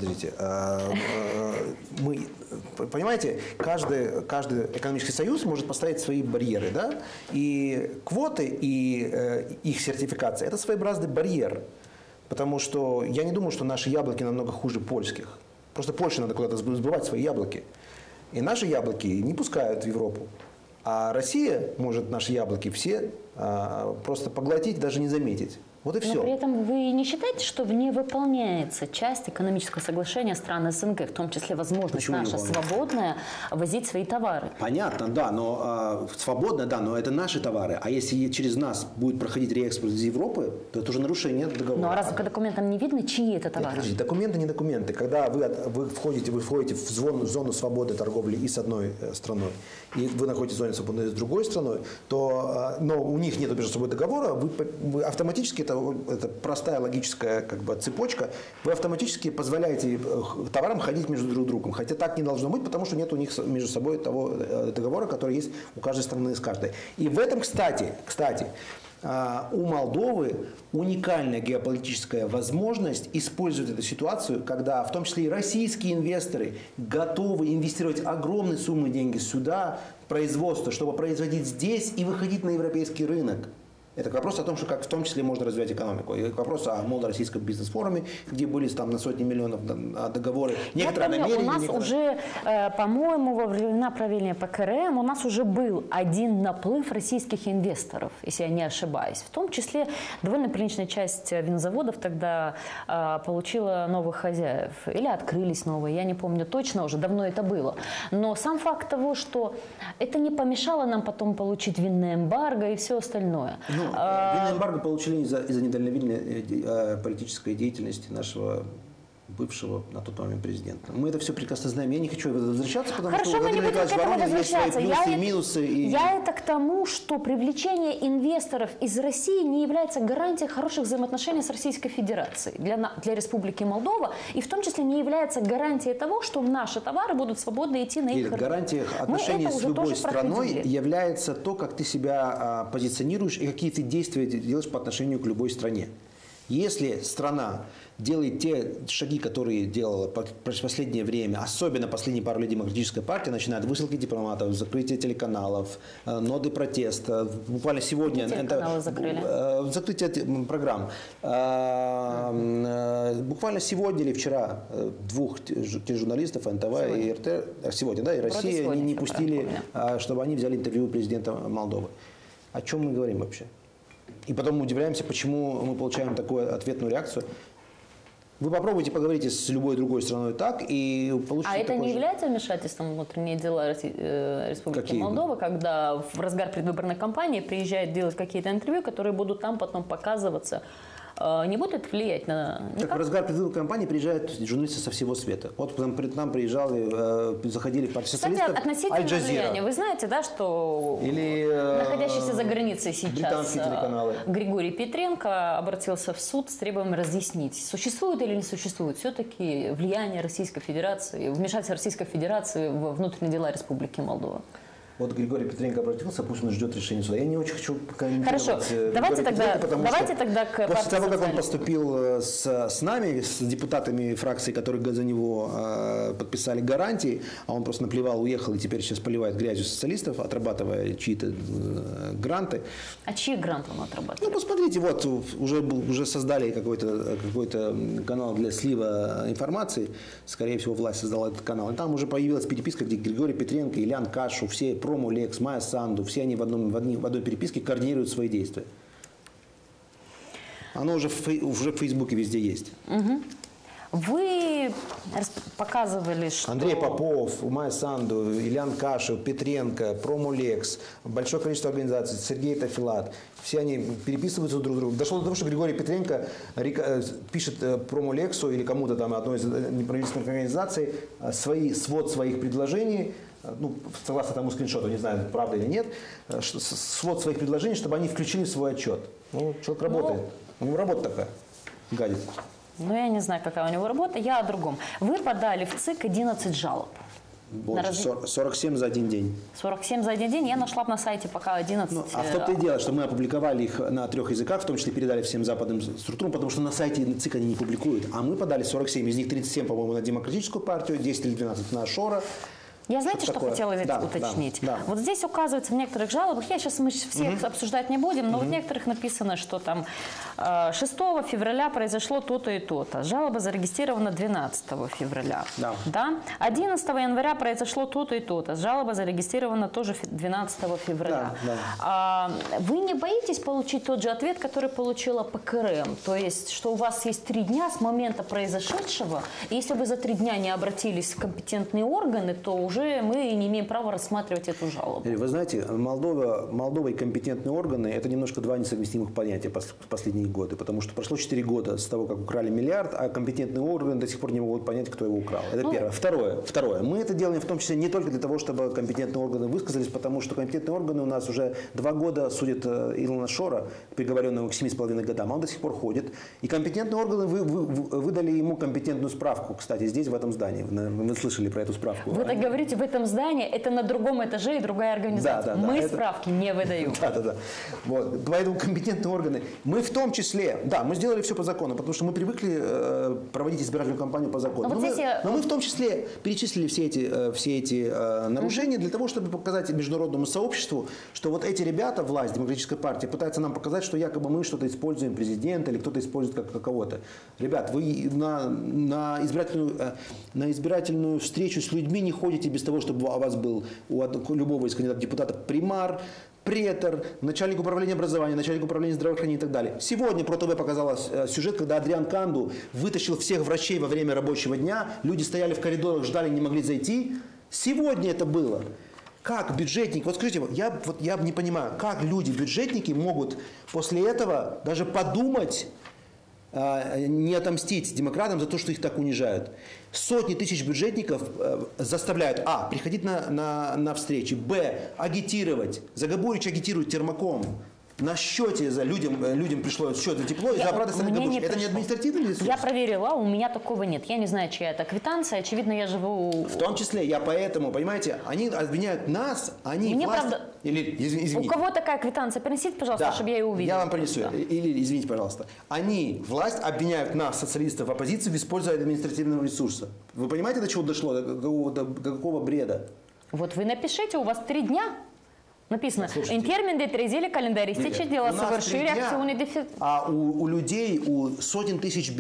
S2: Мы, понимаете, каждый экономический союз может поставить свои барьеры, да? И квоты, и их сертификация – это своеобразный барьер. Потому что я не думаю, что наши яблоки намного хуже польских. Просто Польше надо куда-то сбывать свои яблоки. И наши яблоки не пускают в Европу. А Россия может наши яблоки все просто поглотить, даже не заметить. Вот и все.
S1: Но при этом вы не считаете, что не выполняется часть экономического соглашения стран СНГ, в том числе возможность наша свободная возить свои товары?
S2: Понятно, да, но свободно, да, но это наши товары. А если через нас будет проходить реэкспорт из Европы, то это уже нарушение договора.
S1: Ну а разве по документам не видно, чьи это товары?
S2: Нет, подождите, документы не документы. Когда вы входите в зону свободы торговли и с одной страной, и вы находитесь в зоне свободы с другой страной, то, но у них нет между собой договора, вы автоматически, это простая логическая цепочка, вы автоматически позволяете товарам ходить между друг другом. Хотя так не должно быть, потому что нет у них между собой того договора, который есть у каждой страны с каждой. И в этом, кстати, у Молдовы уникальная геополитическая возможность использовать эту ситуацию, когда в том числе и российские инвесторы готовы инвестировать огромные суммы денег сюда, в производство, чтобы производить здесь и выходить на европейский рынок. Это вопрос о том, что как в том числе можно развивать экономику. И вопрос о молдо-российском бизнес-форуме, где были там на сотни миллионов договоры. Некоторые намерения.
S1: У нас уже, по-моему, во времена правления ПКРМ у нас уже был один наплыв российских инвесторов, если я не ошибаюсь. В том числе довольно приличная часть винзаводов тогда получила новых хозяев. Или открылись новые, я не помню точно, уже давно это было. Но сам факт того, что это не помешало нам потом получить винное эмбарго и все остальное.
S2: Винное эмбарго получили из-за недальновидной политической деятельности нашего бывшего на тот момент президента. Мы это все прекрасно знаем. Я не хочу возвращаться, потому
S1: Хорошо,
S2: что у
S1: мы не
S2: Владимира
S1: будем к
S2: Николаевича
S1: этому
S2: Воронина есть свои
S1: возвращаться.
S2: плюсы и минусы.
S1: Я это к тому, что привлечение инвесторов из России не является гарантией хороших взаимоотношений с Российской Федерацией для Республики Молдова, и в том числе не является гарантией того, что наши товары будут свободно идти на их рынок.
S2: Гарантией отношений с любой страной
S1: проходили.
S2: является то, как ты себя позиционируешь и какие ты действия делаешь по отношению к любой стране. Если страна делает те шаги, которые делала в последнее время, особенно последние пару лет Демократическая партия, начиная от высылки дипломатов, закрытия телеканалов, ноды протеста, буквально сегодня...
S1: Телеканалы закрыли.
S2: Закрытие программ. Буквально сегодня или вчера двух тележурналистов, НТВ и РТ, сегодня, да, и Россия не пустили, чтобы они взяли интервью у президента Молдовы. О чем мы говорим вообще? И потом мы удивляемся, почему мы получаем такую ответную реакцию. Вы попробуйте поговорите с любой другой страной так и получите.
S1: А это не является вмешательством в внутренние дела Республики Молдова, когда в разгар предвыборной кампании приезжает делать какие-то интервью, которые будут там потом показываться? Не будет влиять на...
S2: Так в разгар предвыборной кампании приезжают журналисты со всего света. Вот к нам приезжали, заходили в партию социалистов.
S1: Кстати, относительно влияния. Вы знаете, да, что находящийся за границей сейчас Григорий Петренко обратился в суд с требованием разъяснить, существует или не существует все-таки влияние Российской Федерации, вмешательство Российской Федерации в внутренние дела Республики Молдова. Вот
S2: Григорий Петренко обратился, пусть он ждет решения суда. Я не очень хочу комментировать.
S1: Хорошо, давайте тогда к
S2: после того, как он поступил с нами, с депутатами фракции, которые за него подписали гарантии, а он просто наплевал, уехал и теперь сейчас поливает грязью социалистов, отрабатывая чьи-то гранты.
S1: А чьи гранты он отрабатывает?
S2: Ну, посмотрите, вот уже создали какой-то канал для слива информации. Скорее всего, власть создала этот канал. И там уже появилась переписка, где Григорий Петренко, Ильян Кашу, все Промо-Лекс, Майя Санду, все они в одной переписке координируют свои действия. Оно уже в Фейсбуке везде есть.
S1: Угу. Вы показывали, что...
S2: Андрей Попов, Майя Санду, Ильян Кашев, Петренко, Промо-Лекс, большое количество организаций, Сергей Тафилат. Все они переписываются друг с другом. Дошло до того, что Григорий Петренко пишет Промо-Лексу или кому-то там, одной из неправительственных организаций, свод своих предложений, ну, согласно тому скриншоту, не знаю, правда или нет, свод своих предложений, чтобы они включили в свой отчет. Ну, человек работает. У него работа такая, гадит.
S1: Ну, я не знаю, какая у него работа, я о другом. Вы подали в ЦИК 11 жалоб.
S2: Больше, 47 за один день.
S1: 47 за один день. Я нашла на сайте пока 11.
S2: Ну, а в том-то и дело, что мы опубликовали их на 3 языках, в том числе передали всем западным структурам, потому что на сайте ЦИК они не публикуют. А мы подали 47, из них 37, по-моему, на Демократическую партию, 10 или 12 на Шора.
S1: Я, знаете, что хотела уточнить? Да. Вот здесь указывается в некоторых жалобах, мы все обсуждать не будем, но в некоторых написано, что там 6 февраля произошло то-то и то-то. Жалоба зарегистрирована 12 февраля. Да? 11 января произошло то-то и то-то. Жалоба зарегистрирована тоже 12 февраля. Вы не боитесь получить тот же ответ, который получила ПКРМ? То есть, что у вас есть 3 дня с момента произошедшего, и если вы за 3 дня не обратились в компетентные органы, то уже мы не имеем права рассматривать эту жалобу.
S2: Вы знаете, Молдова и компетентные органы – это немножко два несовместимых понятия в последние годы, потому что прошло 4 года с того, как украли миллиард, а компетентные органы до сих пор не могут понять, кто его украл. Это первое. Второе. Мы это делаем в том числе не только для того, чтобы компетентные органы высказались, потому что компетентные органы у нас уже 2 года судят Илона Шора, приговоренного к 7,5 годам, а он до сих пор ходит. И компетентные органы выдали ему компетентную справку, кстати, здесь, в этом здании. Вы слышали про эту справку.
S1: Вы так говорите, в этом здании, это на другом этаже и другая организация. Мы справки не выдаем.
S2: Да. Вот. Поэтому компетентные органы. Мы в том числе, мы сделали все по закону, потому что мы привыкли проводить избирательную кампанию по закону. Но мы в том числе перечислили все эти нарушения для того, чтобы показать международному сообществу, что вот эти ребята, власть Демократической партии, пытаются нам показать, что якобы мы что-то используем президента или кто-то использует как кого-то. Ребят, вы на избирательную встречу с людьми не ходите без того, чтобы у вас был у любого из кандидатов депутатов примар, претор, начальник управления образования, начальник управления здравоохранения и так далее. Сегодня про ТВ показалось сюжет, когда Адриан Канду вытащил всех врачей во время рабочего дня, люди стояли в коридорах, ждали, не могли зайти. Сегодня это было. Как бюджетники, вот скажите, я не понимаю, как люди-бюджетники могут после этого даже подумать не отомстить демократам за то, что их так унижают. Сотни тысяч бюджетников заставляют, приходить на встречи, агитировать. Загобурич агитирует Термаком. На счете людям пришло счет за тепло, и за оплату страны. Это не административный ресурс?
S1: Я проверила, у меня такого нет. Я не знаю, чья это квитанция. Очевидно, я живу...
S2: В том числе, я поэтому, понимаете, они обвиняют нас, они
S1: Мне
S2: власть...
S1: правда...
S2: Извините.
S1: У кого такая квитанция? Принесите, пожалуйста, чтобы я ее увидела.
S2: Я вам принесу. Да. Или, извините, пожалуйста. Они, власть, обвиняют нас, социалистов, оппозицию, в использовании административного ресурса. Вы понимаете, до чего дошло? До какого бреда?
S1: Вот вы напишите, у вас 3 дня. Написано,
S2: Слушайте,
S1: термин детрезили календаристичи дела совершили реакционный дефицит.
S2: А у людей, у сотен тысяч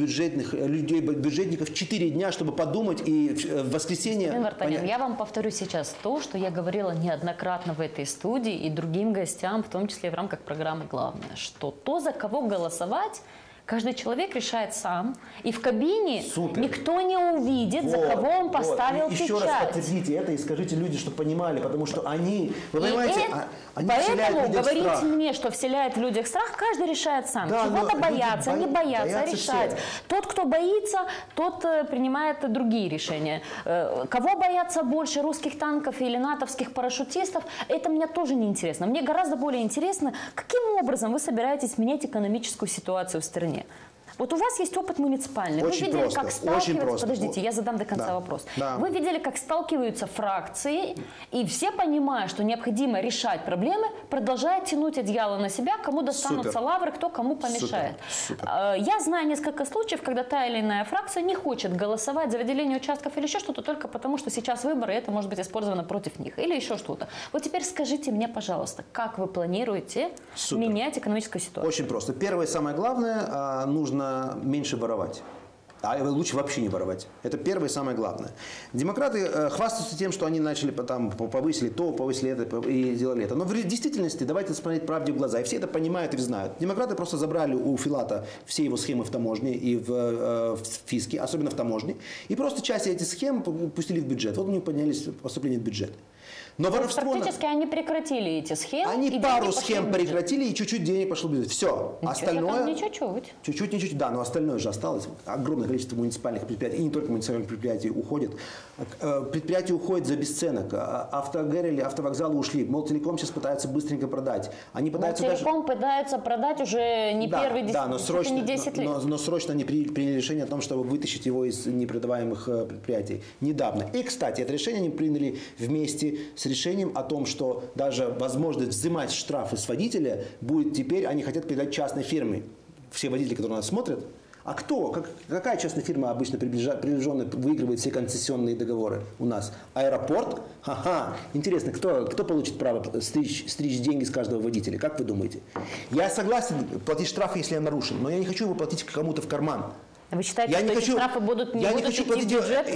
S2: бюджетников 4 дня, чтобы подумать и в воскресенье...
S1: Вартанян, я вам повторю сейчас то, что я говорила неоднократно в этой студии и другим гостям, в том числе в рамках программы «Главное», что то, за кого голосовать, каждый человек решает сам, и в кабине никто не увидит, за кого он поставил печать.
S2: Еще раз подтвердите это и скажите людям, чтобы понимали, потому что они, вы понимаете, они
S1: поэтому говорите
S2: страх.
S1: мне, что вселяет в людях страх, каждый решает сам. Чего-то боятся, не боятся, решать. Все. Тот, кто боится, тот принимает другие решения. Кого боятся больше, русских танков или натовских парашютистов, это мне тоже не интересно. Мне гораздо более интересно, каким образом вы собираетесь менять экономическую ситуацию в стране. Вот у вас есть опыт муниципальный. Вы видели, как сталкиваются... Подождите, я задам до конца вопрос.
S2: Да.
S1: Вы видели, как сталкиваются фракции, и все, понимая, что необходимо решать проблемы, продолжают тянуть одеяло на себя, кому достанутся лавры, кто кому помешает.
S2: Супер.
S1: Я знаю несколько случаев, когда та или иная фракция не хочет голосовать за выделение участков или еще что-то, только потому, что сейчас выборы, и это может быть использовано против них. Или еще что-то. Вот теперь скажите мне, пожалуйста, как вы планируете менять экономическую ситуацию?
S2: Очень просто. Первое и самое главное, нужно меньше воровать. А лучше вообще не воровать. Это первое и самое главное. Демократы хвастаются тем, что они начали повысили то, повысили это и сделали это. Но в действительности, давайте смотреть правде в глаза. И все это понимают и знают. Демократы просто забрали у Филата все его схемы в таможне и в фиске, особенно в таможне. И просто часть этих схем пустили в бюджет. Вот у них поднялись поступления в бюджет. Но воровство...
S1: Практически они прекратили эти схемы.
S2: Они пару схем прекратили, и чуть-чуть денег пошло в бюджет. Все. Остальное...
S1: Не чуть-чуть.
S2: Чуть-чуть, да, но остальное же осталось. Огромное количество муниципальных предприятий, и не только муниципальных предприятий уходит. Предприятия уходят за бесценок. Автогарели, автовокзалы ушли. Молтелеком сейчас пытаются быстренько продать. Они пытаются
S1: Молтелеком пытаются продать уже не первый 10 лет.
S2: Но срочно они приняли решение о том, чтобы вытащить его из непродаваемых предприятий. Недавно. И, кстати, это решение они приняли вместе с решением о том, что даже возможность взимать штрафы с водителя будет теперь, они хотят передать частной фирме. Все водители, которые нас смотрят, а какая частная фирма обычно приближенно выигрывает все концессионные договоры у нас? Аэропорт? Ха-ха. Интересно, кто получит право стричь деньги с каждого водителя? Как вы думаете? Я согласен платить штрафы, если я нарушил, но я не хочу его платить кому-то в карман.
S1: Вы считаете, что эти штрафы будут не идти в бюджет?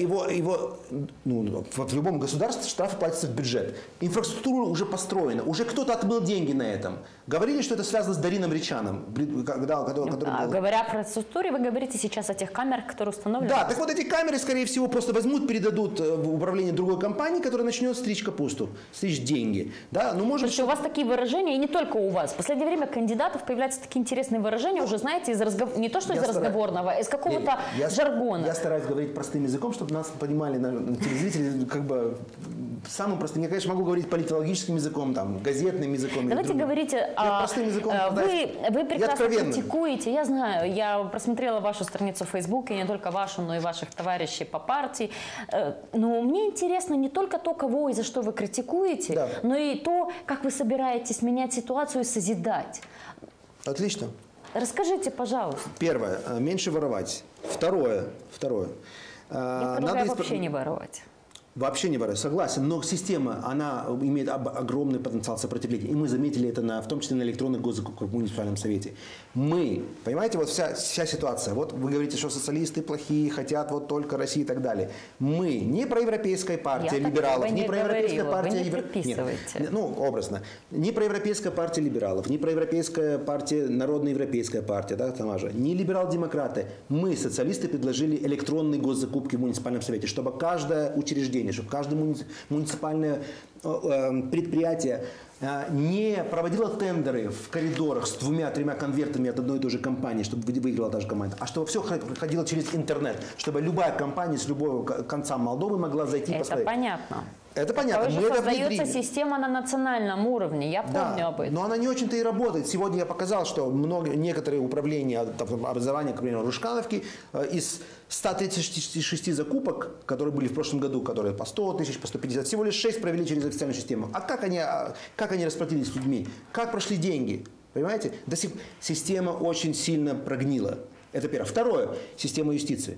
S2: В любом государстве штрафы платятся в бюджет. Инфраструктура уже построена, уже кто-то отмыл деньги на этом. Говорили, что это связано с Дарином Речаном.
S1: Говоря о инфраструктуре, вы говорите сейчас о тех камерах, которые установлены?
S2: Да, так вот эти камеры, скорее всего, просто возьмут, передадут в управление другой компании, которая начнет стричь капусту, стричь деньги. Да? Ну, может,
S1: у вас такие выражения, и не только у вас. В последнее время кандидатов появляются такие интересные выражения, уже знаете, не то что из разговорного, из какого-то жаргона.
S2: Я стараюсь говорить простым языком, чтобы нас понимали телезрители, как бы самым простым. Я, конечно, могу говорить политологическим языком, газетным языком.
S1: Давайте говорите,
S2: простым языком,
S1: вы прекрасно критикуете, я знаю, я просмотрела вашу страницу в Фейсбуке, не только вашу, но и ваших товарищей по партии. Но мне интересно не только то, кого и за что вы критикуете, но и то, как вы собираетесь менять ситуацию и созидать.
S2: Отлично.
S1: Расскажите, пожалуйста.
S2: Первое. Меньше воровать. Второе.
S1: Я предлагаю вообще не воровать.
S2: Вообще не воровать, согласен, но система, она имеет огромный потенциал сопротивления. И мы заметили это в том числе на электронных госзакупках в муниципальном совете. Мы, понимаете, вот вся ситуация. Вот вы говорите, что социалисты плохие, хотят вот только России и так далее. Мы не проевропейская партия либералов, не проевропейская партия... Нет, образно. Не проевропейская партия либералов, не проевропейская партия, народно-европейская партия, сама же, не либерал-демократы. Мы, социалисты, предложили электронные госзакупки в муниципальном совете, чтобы каждое учреждение учреждение, чтобы каждое муниципальное предприятие не проводило тендеры в коридорах с 2-3 конвертами от одной и той же компании, чтобы выиграла та же команда, а чтобы все проходило через интернет, чтобы любая компания с любого конца Молдовы могла зайти и посмотреть.
S1: Это понятно.
S2: Это понятно.
S1: Мы это создается система на национальном уровне, я помню об этом.
S2: Но она не очень-то и работает. Сегодня я показал, что некоторые управления образования, к примеру, Рушкановки, из 136 закупок, которые были в прошлом году, которые по 100 тысяч, по 150, всего лишь 6 провели через официальную систему. А как они расплатились с людьми? Как прошли деньги? Понимаете? Система очень сильно прогнила. Это первое. Второе. Система юстиции.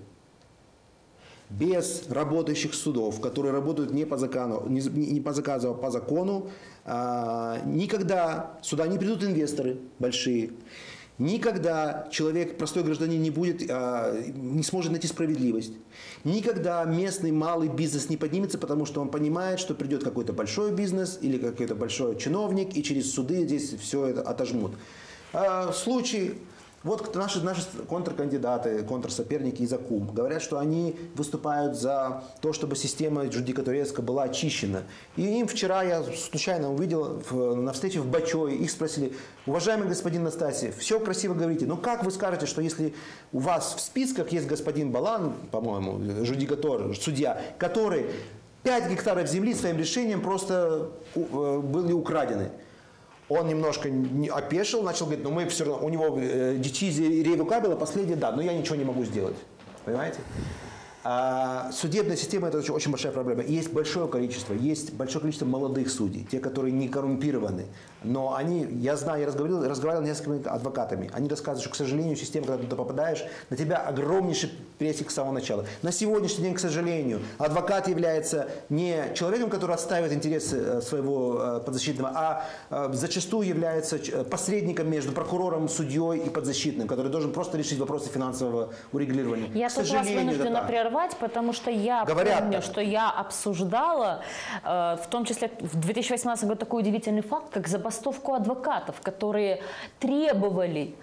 S2: Без работающих судов, которые работают не по заказу, а по закону, никогда сюда не придут инвесторы большие, никогда человек, простой гражданин, не сможет найти справедливость, никогда местный малый бизнес не поднимется, потому что он понимает, что придет какой-то большой бизнес или какой-то большой чиновник, и через суды здесь все это отожмут. Случай. Вот наши контркандидаты, контрсоперники из АКУМ говорят, что они выступают за то, чтобы система джудикатурецкая была очищена. И им вчера я случайно увидел на встрече в Бачое, их спросили: уважаемый господин Настасьев, все красиво говорите, но как вы скажете, что если у вас в списках есть господин Балан, по-моему, жудикатор, судья, который 5 гектаров земли своим решением просто были украдены? Он немножко опешил, начал говорить, мы все равно, у него дичизи ревокабела, последний, да, но я ничего не могу сделать. Понимаете? Судебная система – это очень большая проблема. И есть большое количество молодых судей, те, которые не коррумпированы. Но они, я знаю, я разговаривал с несколькими адвокатами. Они рассказывают, что, к сожалению, система, когда ты туда попадаешь, на тебя огромнейший прессинг с самого начала. На сегодняшний день, к сожалению, адвокат является не человеком, который отстаивает интересы своего подзащитного, а зачастую является посредником между прокурором, судьей и подзащитным, который должен просто решить вопросы финансового урегулирования.
S1: Я тут вас вынуждена прервать, потому что я помню, что я обсуждала, в том числе в 2018 году, такой удивительный факт, как забастовку адвокатов, которые требовали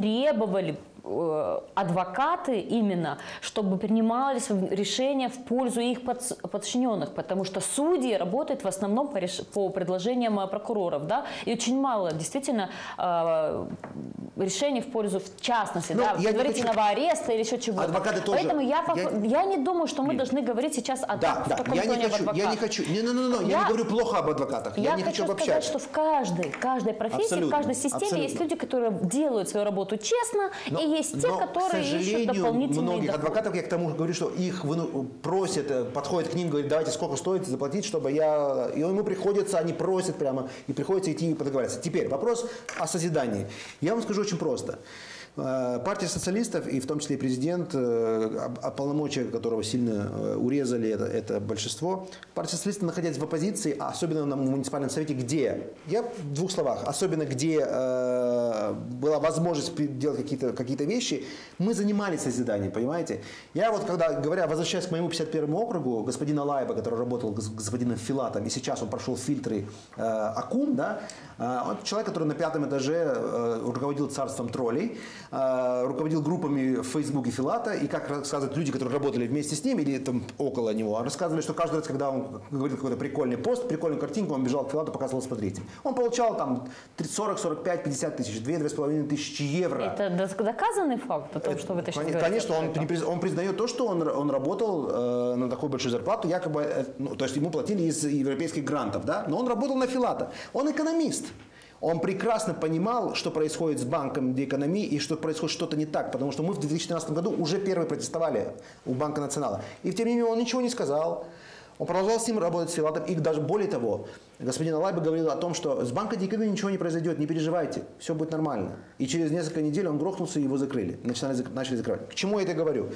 S1: адвокаты именно, чтобы принимались решения в пользу их подчиненных, потому что судьи работают в основном по предложениям прокуроров, да, и очень мало действительно решений в пользу, в частности, предварительного ареста или еще чего-то. Поэтому я не думаю, что мы должны говорить сейчас о таком тоне об адвокатах.
S2: Я не хочу, я не говорю плохо об адвокатах, я не хочу обобщать.
S1: Сказать, что в каждой профессии, в каждой системе есть люди, которые делают свою работу честно, и есть те, которые ищут дополнительные
S2: многих адвокатов, я к тому говорю, что их просят, подходят к ним, говорят, давайте сколько стоит заплатить, чтобы я... И ему приходится, они просят прямо, и приходится идти и подоговариваться. Теперь вопрос о созидании. Я вам скажу очень просто. Партия социалистов, и в том числе и президент, полномочия которого сильно урезали это большинство, партия социалистов, находясь в оппозиции, особенно на муниципальном совете, где, я в 2 словах, особенно где была возможность делать какие-то вещи, мы занимались созиданием, понимаете? Я вот, возвращаясь к моему 51-му округу, господин Алайба, который работал с господином Филатом, и сейчас он прошел фильтры АКУМ, да, он человек, который на 5-м этаже руководил царством троллей, руководил группами в Фейсбуке Филата, и, как рассказывают люди, которые работали вместе с ним или там около него, рассказывали, что каждый раз, когда он говорил какой-то прикольный пост, прикольную картинку, он бежал к Филату, показывал, смотрите. Он получал там 40, 45, 50 тысяч, 2-2,5 тысячи евро.
S1: Это доказанный факт о том, что вы точно говорите?
S2: Конечно, он признает то, что он работал на такую большую зарплату, якобы, то есть ему платили из европейских грантов, да, но он работал на Филата. Он экономист. Он прекрасно понимал, что происходит с банком экономии и что происходит что-то не так, потому что мы в 2013 году уже первые протестовали у Банка Национала. И тем не менее он ничего не сказал. Он продолжал с ним работать с Филатом. И даже более того, господин Алайба говорил о том, что с Банка экономии ничего не произойдет, не переживайте, все будет нормально. И через несколько недель он грохнулся и его закрыли. Начали закрывать. К чему я это говорю?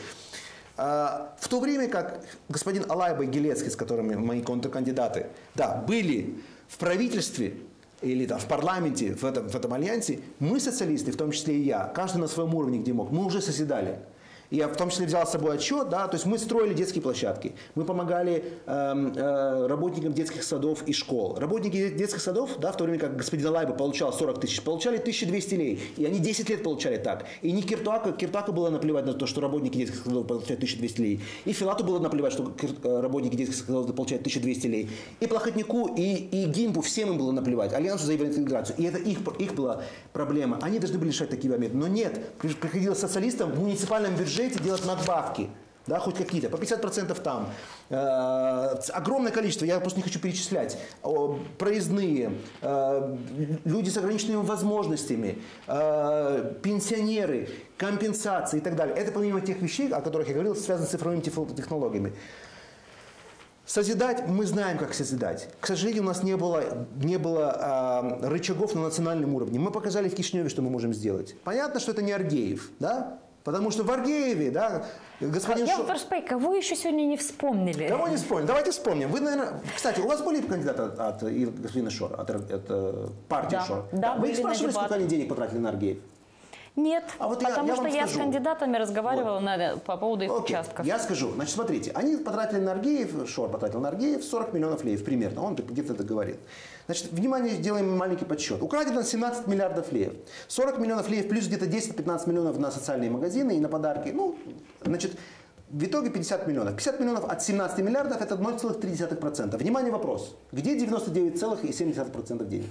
S2: В то время как господин Алайба и Гелецкий, с которыми мои контркандидаты, да, были в правительстве, или там, в парламенте, в этом альянсе, мы, социалисты, в том числе и я, каждый на своем уровне, где мог, мы уже созидали. Я в том числе взял с собой отчет, да, то есть мы строили детские площадки, мы помогали работникам детских садов и школ. Работники детских садов, да, в то время как господин Алайба получал 40 тысяч, получали 1200 лей, и они 10 лет получали так. И не Киртуака было наплевать на то, что работники детских садов получают 1200 лей, и Филату было наплевать, что работники детских садов получают 1200 лей, и Плохотнику, и Гимпу, всем им было наплевать, Альянсу за интеграцию. И это их была проблема. Они должны были решать такие моменты. Но нет, приходилось социалистам в муниципальном бюджете делать надбавки, да, хоть какие-то, по 50% там. Огромное количество, я просто не хочу перечислять. Проездные, люди с ограниченными возможностями, пенсионеры, компенсации и так далее. Это помимо тех вещей, о которых я говорил, связано с цифровыми технологиями. Созидать, мы знаем, как созидать. К сожалению, у нас не было рычагов на национальном уровне. Мы показали в Кишиневе, что мы можем сделать. Понятно, что это не Аргеев, да? Потому что в Аргееве, да, господин
S1: Я прошу прощения, кого еще сегодня не вспомнили?
S2: Кого не вспомнили? Давайте вспомним. Вы, наверное, кстати, у вас были кандидаты от господина Шора, от партии
S1: да,
S2: Шора?
S1: Да,
S2: вы их спрашивали, сколько они денег потратили на Аргеев?
S1: Нет,
S2: вот
S1: потому что я с
S2: скажу.
S1: Кандидатами разговаривала по поводу их участков.
S2: Я скажу. Значит, смотрите, они потратили на Аргеев, Шор потратил на Аргеев 40 миллионов леев примерно. Он где-то это говорит. Значит, внимание, делаем маленький подсчет. Украдено 17 миллиардов леев. 40 миллионов леев плюс где-то 10-15 миллионов на социальные магазины и на подарки. Ну, значит, в итоге 50 миллионов. 50 миллионов от 17 миллиардов это 0,3%. Внимание, вопрос. Где 99,7% денег?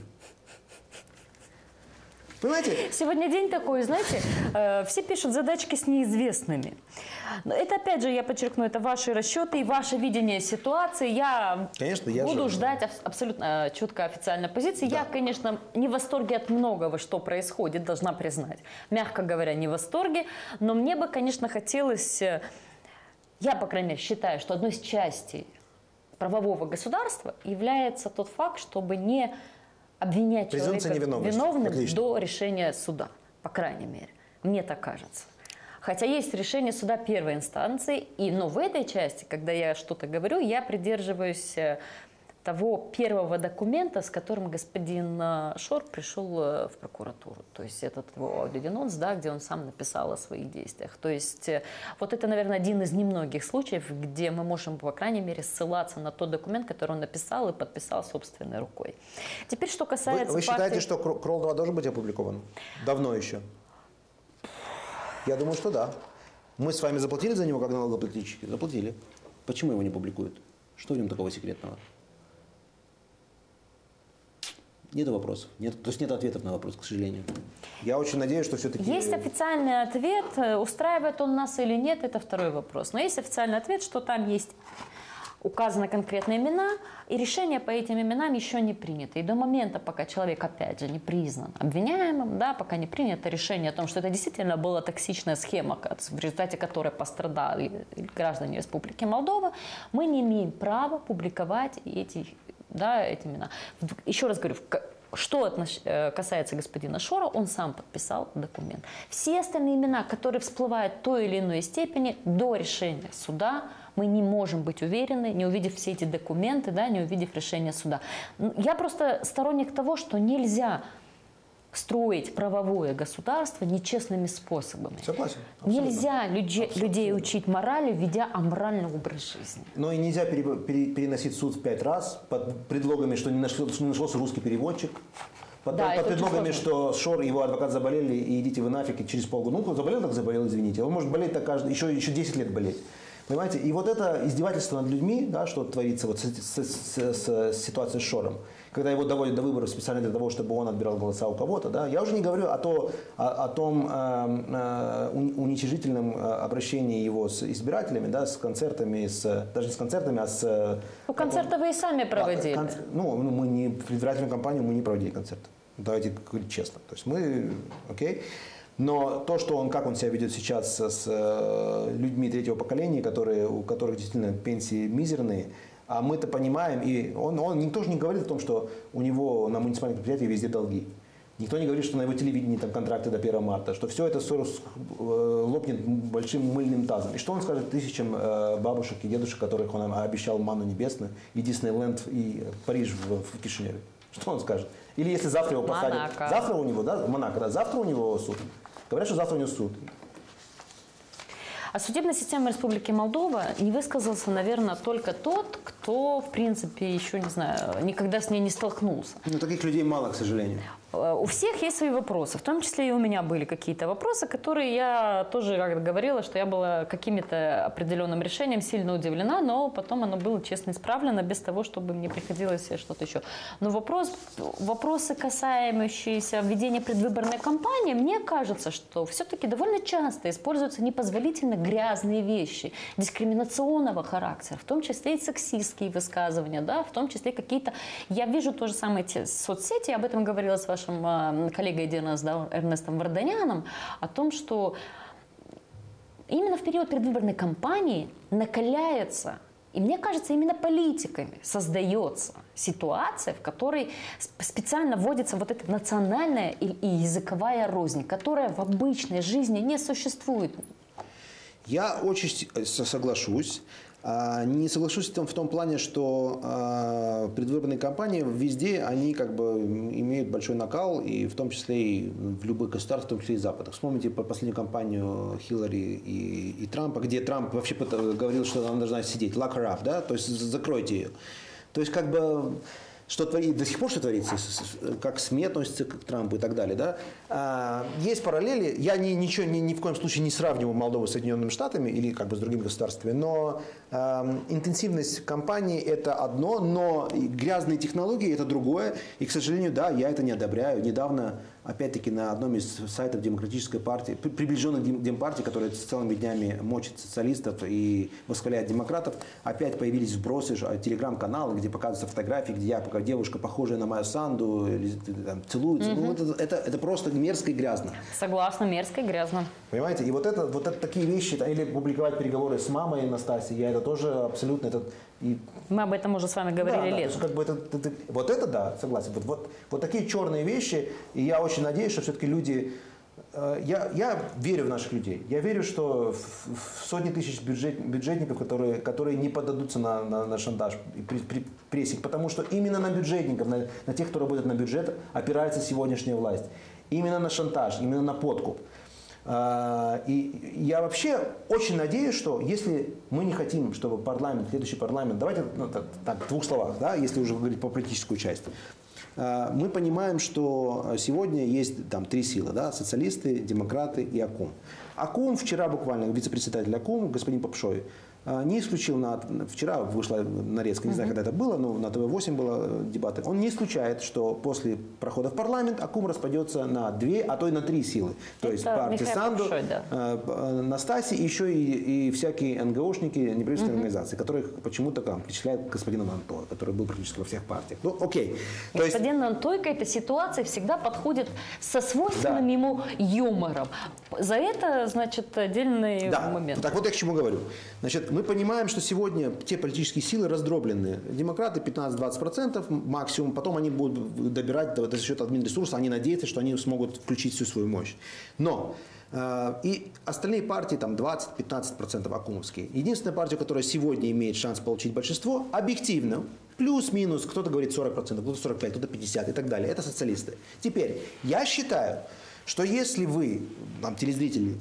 S2: Понимаете?
S1: Сегодня день такой, знаете, все пишут задачки с неизвестными. Это, опять же, я подчеркну, это ваши расчеты и ваше видение ситуации. Я буду ждать абсолютно четкой официальной позиции. Да. Я, конечно, не в восторге от многого, что происходит, должна признать. Мягко говоря, не в восторге. Но мне бы, конечно, хотелось... Я, по крайней мере, считаю, что одной из частей правового государства является тот факт, чтобы не обвинять человека виновным до решения суда, по крайней мере. Мне так кажется. Хотя есть решение суда первой инстанции, но в этой части, когда я что-то говорю, я придерживаюсь того первого документа, с которым господин Шор пришел в прокуратуру. То есть этот его аудиоденонс, да, где он сам написал о своих действиях. То есть вот это, наверное, один из немногих случаев, где мы можем, по крайней мере, ссылаться на тот документ, который он написал и подписал собственной рукой. Теперь, что касается...
S2: Вы считаете, что Кролл 2 должен быть опубликован? Давно еще? Я думаю, что да. Мы с вами заплатили за него как налогоплательщики? Заплатили. Почему его не публикуют? Что в нем такого секретного? Нет вопросов. Нет, то есть нет ответов на вопрос, к сожалению. Я очень надеюсь, что все-таки...
S1: Есть официальный ответ, устраивает он нас или нет, это второй вопрос. Но есть официальный ответ, что там есть указаны конкретные имена, и решение по этим именам еще не принято. И до момента, пока человек, опять же, не признан обвиняемым, да, пока не принято решение о том, что это действительно была токсичная схема, в результате которой пострадали граждане Республики Молдова, мы не имеем права публиковать эти имена. Еще раз говорю, что касается господина Шора, он сам подписал документ. Все остальные имена, которые всплывают в той или иной степени, до решения суда, мы не можем быть уверены, не увидев все эти документы, да, не увидев решения суда. Я просто сторонник того, что нельзя строить правовое государство нечестными способами.
S2: Согласен. Абсолютно.
S1: Нельзя людей учить морали, ведя аморальный образ жизни.
S2: Но и нельзя переносить суд в 5 раз под предлогами, что не нашелся русский переводчик. Под предлогами, что Шор и его адвокат заболели, и идите вы нафиг, и через полгода. Ну, заболел, так заболел, извините. Он может болеть так еще 10 лет болеть. Понимаете? И вот это издевательство над людьми, да, что творится вот с ситуацией с Шором, когда его доводят до выборов специально для того, чтобы он отбирал голоса у кого-то. Да, я уже не говорю о том уничижительном обращении его с избирателями, да, с концертами, даже не с концертами, а с...
S1: Ну, концерты вы и сами проводили.
S2: В избирательную кампанию мы не проводили концерты. Давайте говорить честно. То есть мы... Окей. Но то, как он себя ведет сейчас с людьми третьего поколения, у которых действительно пенсии мизерные, а мы это понимаем, и он тоже не говорит о том, что у него на муниципальных предприятиях везде долги. Никто не говорит, что на его телевидении там контракты до 1 марта, что все это лопнет большим мыльным тазом. И что он скажет тысячам бабушек и дедушек, которых он обещал манну небесную, и Диснейленд, и Париж в Кишиневе? Что он скажет? Или если завтра его посадят...
S1: Монако.
S2: Завтра у него, да, Монако, да, завтра у него суд. Говорят, что завтра у него суд.
S1: О судебной системе Республики Молдова не высказался, наверное, только тот, кто, в принципе, еще, не знаю, никогда с ней не столкнулся.
S2: Ну, таких людей мало, к сожалению.
S1: У всех есть свои вопросы, в том числе и у меня были какие-то вопросы, которые я тоже, как говорила, что я была каким-то определенным решением сильно удивлена, но потом оно было честно исправлено, без того, чтобы мне приходилось что-то еще. Но вопросы, касающиеся введения предвыборной кампании, мне кажется, что все-таки довольно часто используются непозволительно грязные вещи дискриминационного характера, в том числе и сексистские высказывания, да, в том числе какие-то... Я вижу то же самое соцсети, я об этом говорила с вашим коллегой Эрнестом Варданяном, о том, что именно в период предвыборной кампании накаляется, и мне кажется, именно политиками создается ситуация, в которой специально вводится вот эта национальная и языковая рознь, которая в обычной жизни не существует.
S2: Я очень соглашусь. Не соглашусь в том плане, что предвыборные кампании везде, они как бы имеют большой накал, и в том числе и в любых государствах, в том числе и Западах. Вспомните последнюю кампанию Хиллари и Трампа, где Трамп вообще говорил, что она должна сидеть, lock her up, да, то есть закройте ее. То есть как бы... Что творится, до сих пор что творится, как СМИ относятся к Трампу и так далее. Да? Есть параллели. Я ничего ни в коем случае не сравниваю Молдову с Соединенными Штатами или как бы с другими государствами, но интенсивность кампании – это одно, но грязные технологии – это другое. И, к сожалению, да, я это не одобряю. Недавно, опять-таки, на одном из сайтов демократической партии, приближенной к Демпартии, которая целыми днями мочит социалистов и восхваляет демократов, опять появились вбросы, телеграм-каналы, где показываются фотографии, где я пока девушка, похожая на мою Санду, там, целуется. Ну, это просто мерзко и грязно.
S1: Согласна, мерзко и грязно.
S2: Понимаете? И вот это такие вещи, или публиковать переговоры с мамой Настасьей, я это тоже абсолютно...
S1: Мы об этом уже с вами говорили летом.
S2: Как бы вот это да, согласен. Вот такие черные вещи, и я очень надеюсь, что все-таки люди... Я верю в наших людей. Я верю, что в сотни тысяч бюджетников, которые не поддадутся на шантаж и прессинг, потому что именно на бюджетников, на тех, кто работает на бюджет, опирается сегодняшняя власть. Именно на шантаж, именно на подкуп. И я вообще очень надеюсь, что если мы не хотим, чтобы следующий парламент, давайте так, в двух словах, да, если уже говорить по политическую часть, мы понимаем, что сегодня есть там три силы, да, социалисты, демократы и АКУМ. АКУМ вчера буквально, вице-председатель АКУМ, господин Попшой, не исключил, вчера вышла нарезка, не знаю, когда это было, но на ТВ-8 было дебаты, он не исключает, что после прохода в парламент АКУМ распадется на две, а то и на три силы. То есть партия Санду, Настасьи, еще и всякие НГОшники, неправительственные организации, которых почему-то там причисляют к господину Нантою, который был практически во всех партиях. Ну, окей.
S1: Господин Нантой к этой ситуации всегда подходит со свойственным ему юмором. За это, значит, отдельный момент.
S2: Так вот я к чему говорю. Значит, мы понимаем, что сегодня те политические силы раздроблены. Демократы 15-20% максимум, потом они будут добирать за счет админресурса, они надеются, что они смогут включить всю свою мощь. Но и остальные партии, там 20-15% акумовские. Единственная партия, которая сегодня имеет шанс получить большинство, объективно, плюс-минус, кто-то говорит 40%, кто-то 45%, кто-то 50% и так далее, это социалисты. Теперь, я считаю, что если вы, там, телезрители,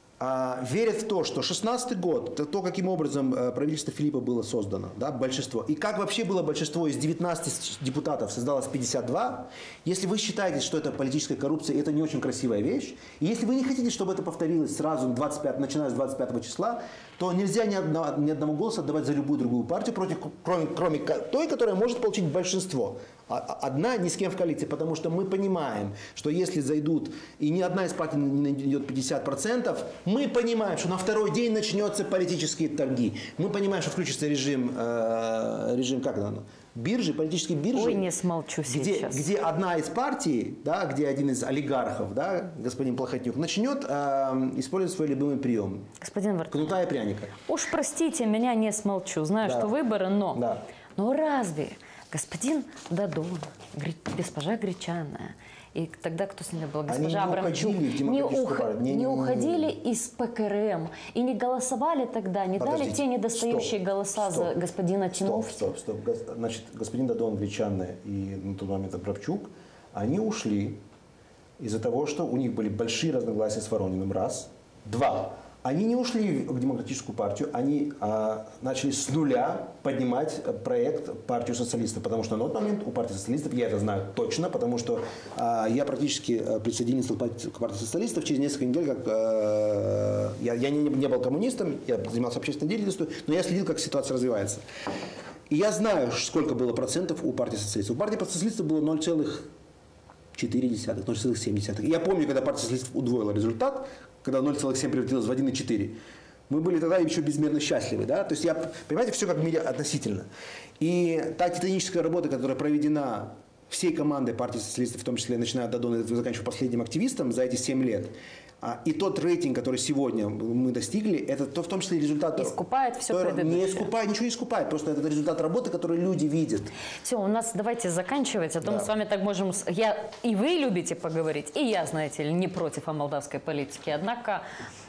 S2: верят в то, что 16-й год, то, каким образом правительство Филиппа было создано, да, большинство, и как вообще было большинство из 19 депутатов создалось 52, если вы считаете, что это политическая коррупция, это не очень красивая вещь, и если вы не хотите, чтобы это повторилось сразу, начиная с 25 числа, то нельзя ни одного голоса отдавать за любую другую партию, кроме той, которая может получить большинство. Одна ни с кем в коалиции, потому что мы понимаем, что если зайдут, и ни одна из партий не найдет 50%, мы понимаем, что на второй день начнется политические торги. Мы понимаем, что включится режим как это, биржи, политические биржи.
S1: Ой, не смолчу сейчас.
S2: Где одна из партий, да, где один из олигархов, да, господин Плохотнюк, начнет использовать свой любимый прием.
S1: Господин Варданян.
S2: Кнута и пряника.
S1: Уж простите, меня не смолчу. Знаю, что выборы, но...
S2: Да.
S1: Но разве господин Дадон, госпожа Гречаная, и тогда кто с ними был? Госпожа Абрамчук. Не уходили из ПКРМ и не голосовали тогда, не дали те недостающие голоса за господина Тимофеева.
S2: Стоп. Значит, господин Дадон, Гречаная и на тот момент Абрамчук, они ушли из-за того, что у них были большие разногласия с Ворониным, раз. Два. Они не ушли в демократическую партию, они начали с нуля поднимать проект партию социалистов, потому что на тот момент у партии социалистов, я это знаю точно, потому что я практически присоединился к партии социалистов через несколько недель, как я не был коммунистом, я занимался общественной деятельностью, но я следил, как ситуация развивается. И я знаю, сколько было процентов у партии социалистов. У партии социалистов было 0,4, 0,7. И я помню, когда партия социалистов удвоила результат, когда 0,7 превратилось в 1,4. Мы были тогда еще безмерно счастливы. Да? То есть, понимаете, все как в мире относительно. И та титаническая работа, которая проведена всей командой партии социалистов, в том числе начиная от Дадона и заканчивая последним активистом за эти 7 лет, и тот рейтинг, который сегодня мы достигли, это в том числе результат...
S1: Искупает все предыдущее.
S2: Не искупает, ничего не искупает. Просто это результат работы, который люди видят.
S1: Все, у нас давайте заканчивать, а то мы с вами так можем... И вы любите поговорить, и я, знаете ли, не против молдавской политики. Однако...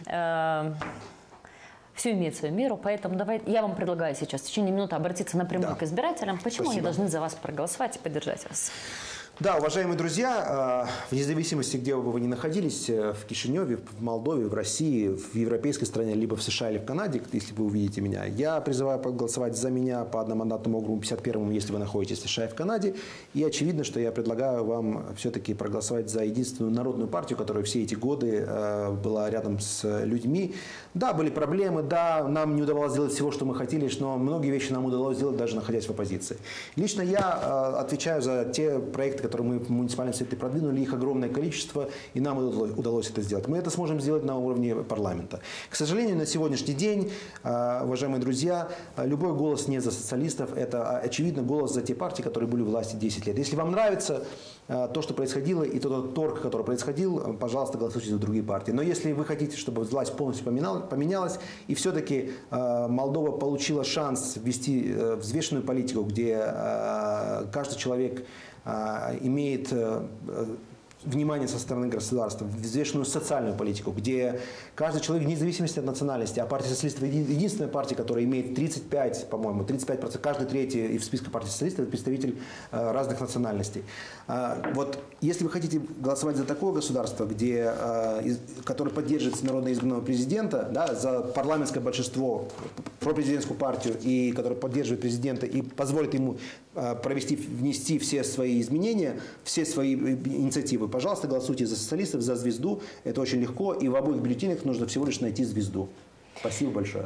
S1: все имеет свою меру, поэтому я вам предлагаю сейчас в течение минуты обратиться напрямую к избирателям. Почему они должны за вас проголосовать и поддержать вас?
S2: Да, уважаемые друзья, вне зависимости, где бы вы ни находились, в Кишиневе, в Молдове, в России, в европейской стране, либо в США или в Канаде, если вы увидите меня, я призываю проголосовать за меня по одномандатному округу 51-му, если вы находитесь в США и в Канаде. И очевидно, что я предлагаю вам все-таки проголосовать за единственную народную партию, которая все эти годы была рядом с людьми. Да, были проблемы, да, нам не удавалось сделать всего, что мы хотели, но многие вещи нам удалось сделать, даже находясь в оппозиции. Лично я отвечаю за те проекты, которые мы в муниципальном совете продвинули, их огромное количество, и нам удалось это сделать. Мы это сможем сделать на уровне парламента. К сожалению, на сегодняшний день, уважаемые друзья, любой голос не за социалистов, это, очевидно, голос за те партии, которые были у власти 10 лет. Если вам нравится то, что происходило, и тот торг, который происходил, пожалуйста, голосуйте за другие партии. Но если вы хотите, чтобы власть полностью поменялась, и все-таки Молдова получила шанс ввести взвешенную политику, где каждый человек имеет внимание со стороны государства, взвешенную социальную политику, где каждый человек, вне зависимости от национальности, а партия социалистов единственная партия, которая имеет 35, по-моему, 35%, каждый третий и в списке партии социалистов это представитель разных национальностей. Вот если вы хотите голосовать за такое государство, которое поддерживает народно избранного президента, да, за парламентское большинство, пропрезидентскую партию, и которое поддерживает президента и позволит ему внести все свои изменения, все свои инициативы, пожалуйста, голосуйте за социалистов, за звезду. Это очень легко. И в обоих бюллетенях нужно всего лишь найти звезду. Спасибо большое.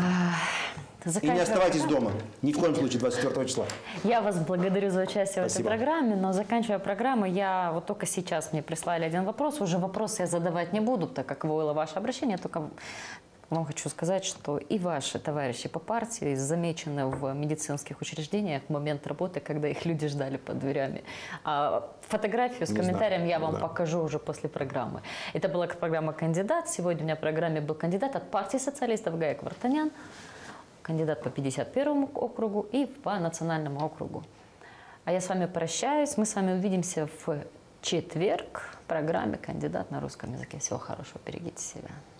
S2: И не оставайтесь дома. Ни в коем случае 24 числа.
S1: Я вас благодарю за участие в этой программе. Но заканчивая программу, вот только сейчас мне прислали один вопрос. Уже вопрос я задавать не буду, так как было ваше обращение. Только вам хочу сказать, что и ваши товарищи по партии замечены в медицинских учреждениях в момент работы, когда их люди ждали под дверями. А фотографию с комментарием я вам покажу уже после программы. Это была программа «Кандидат». Сегодня у меня в программе был кандидат от партии социалистов Гаек Вартанян, кандидат по 51-му округу и по национальному округу. А я с вами прощаюсь. Мы с вами увидимся в четверг в программе «Кандидат» на русском языке. Всего хорошего. Берегите себя.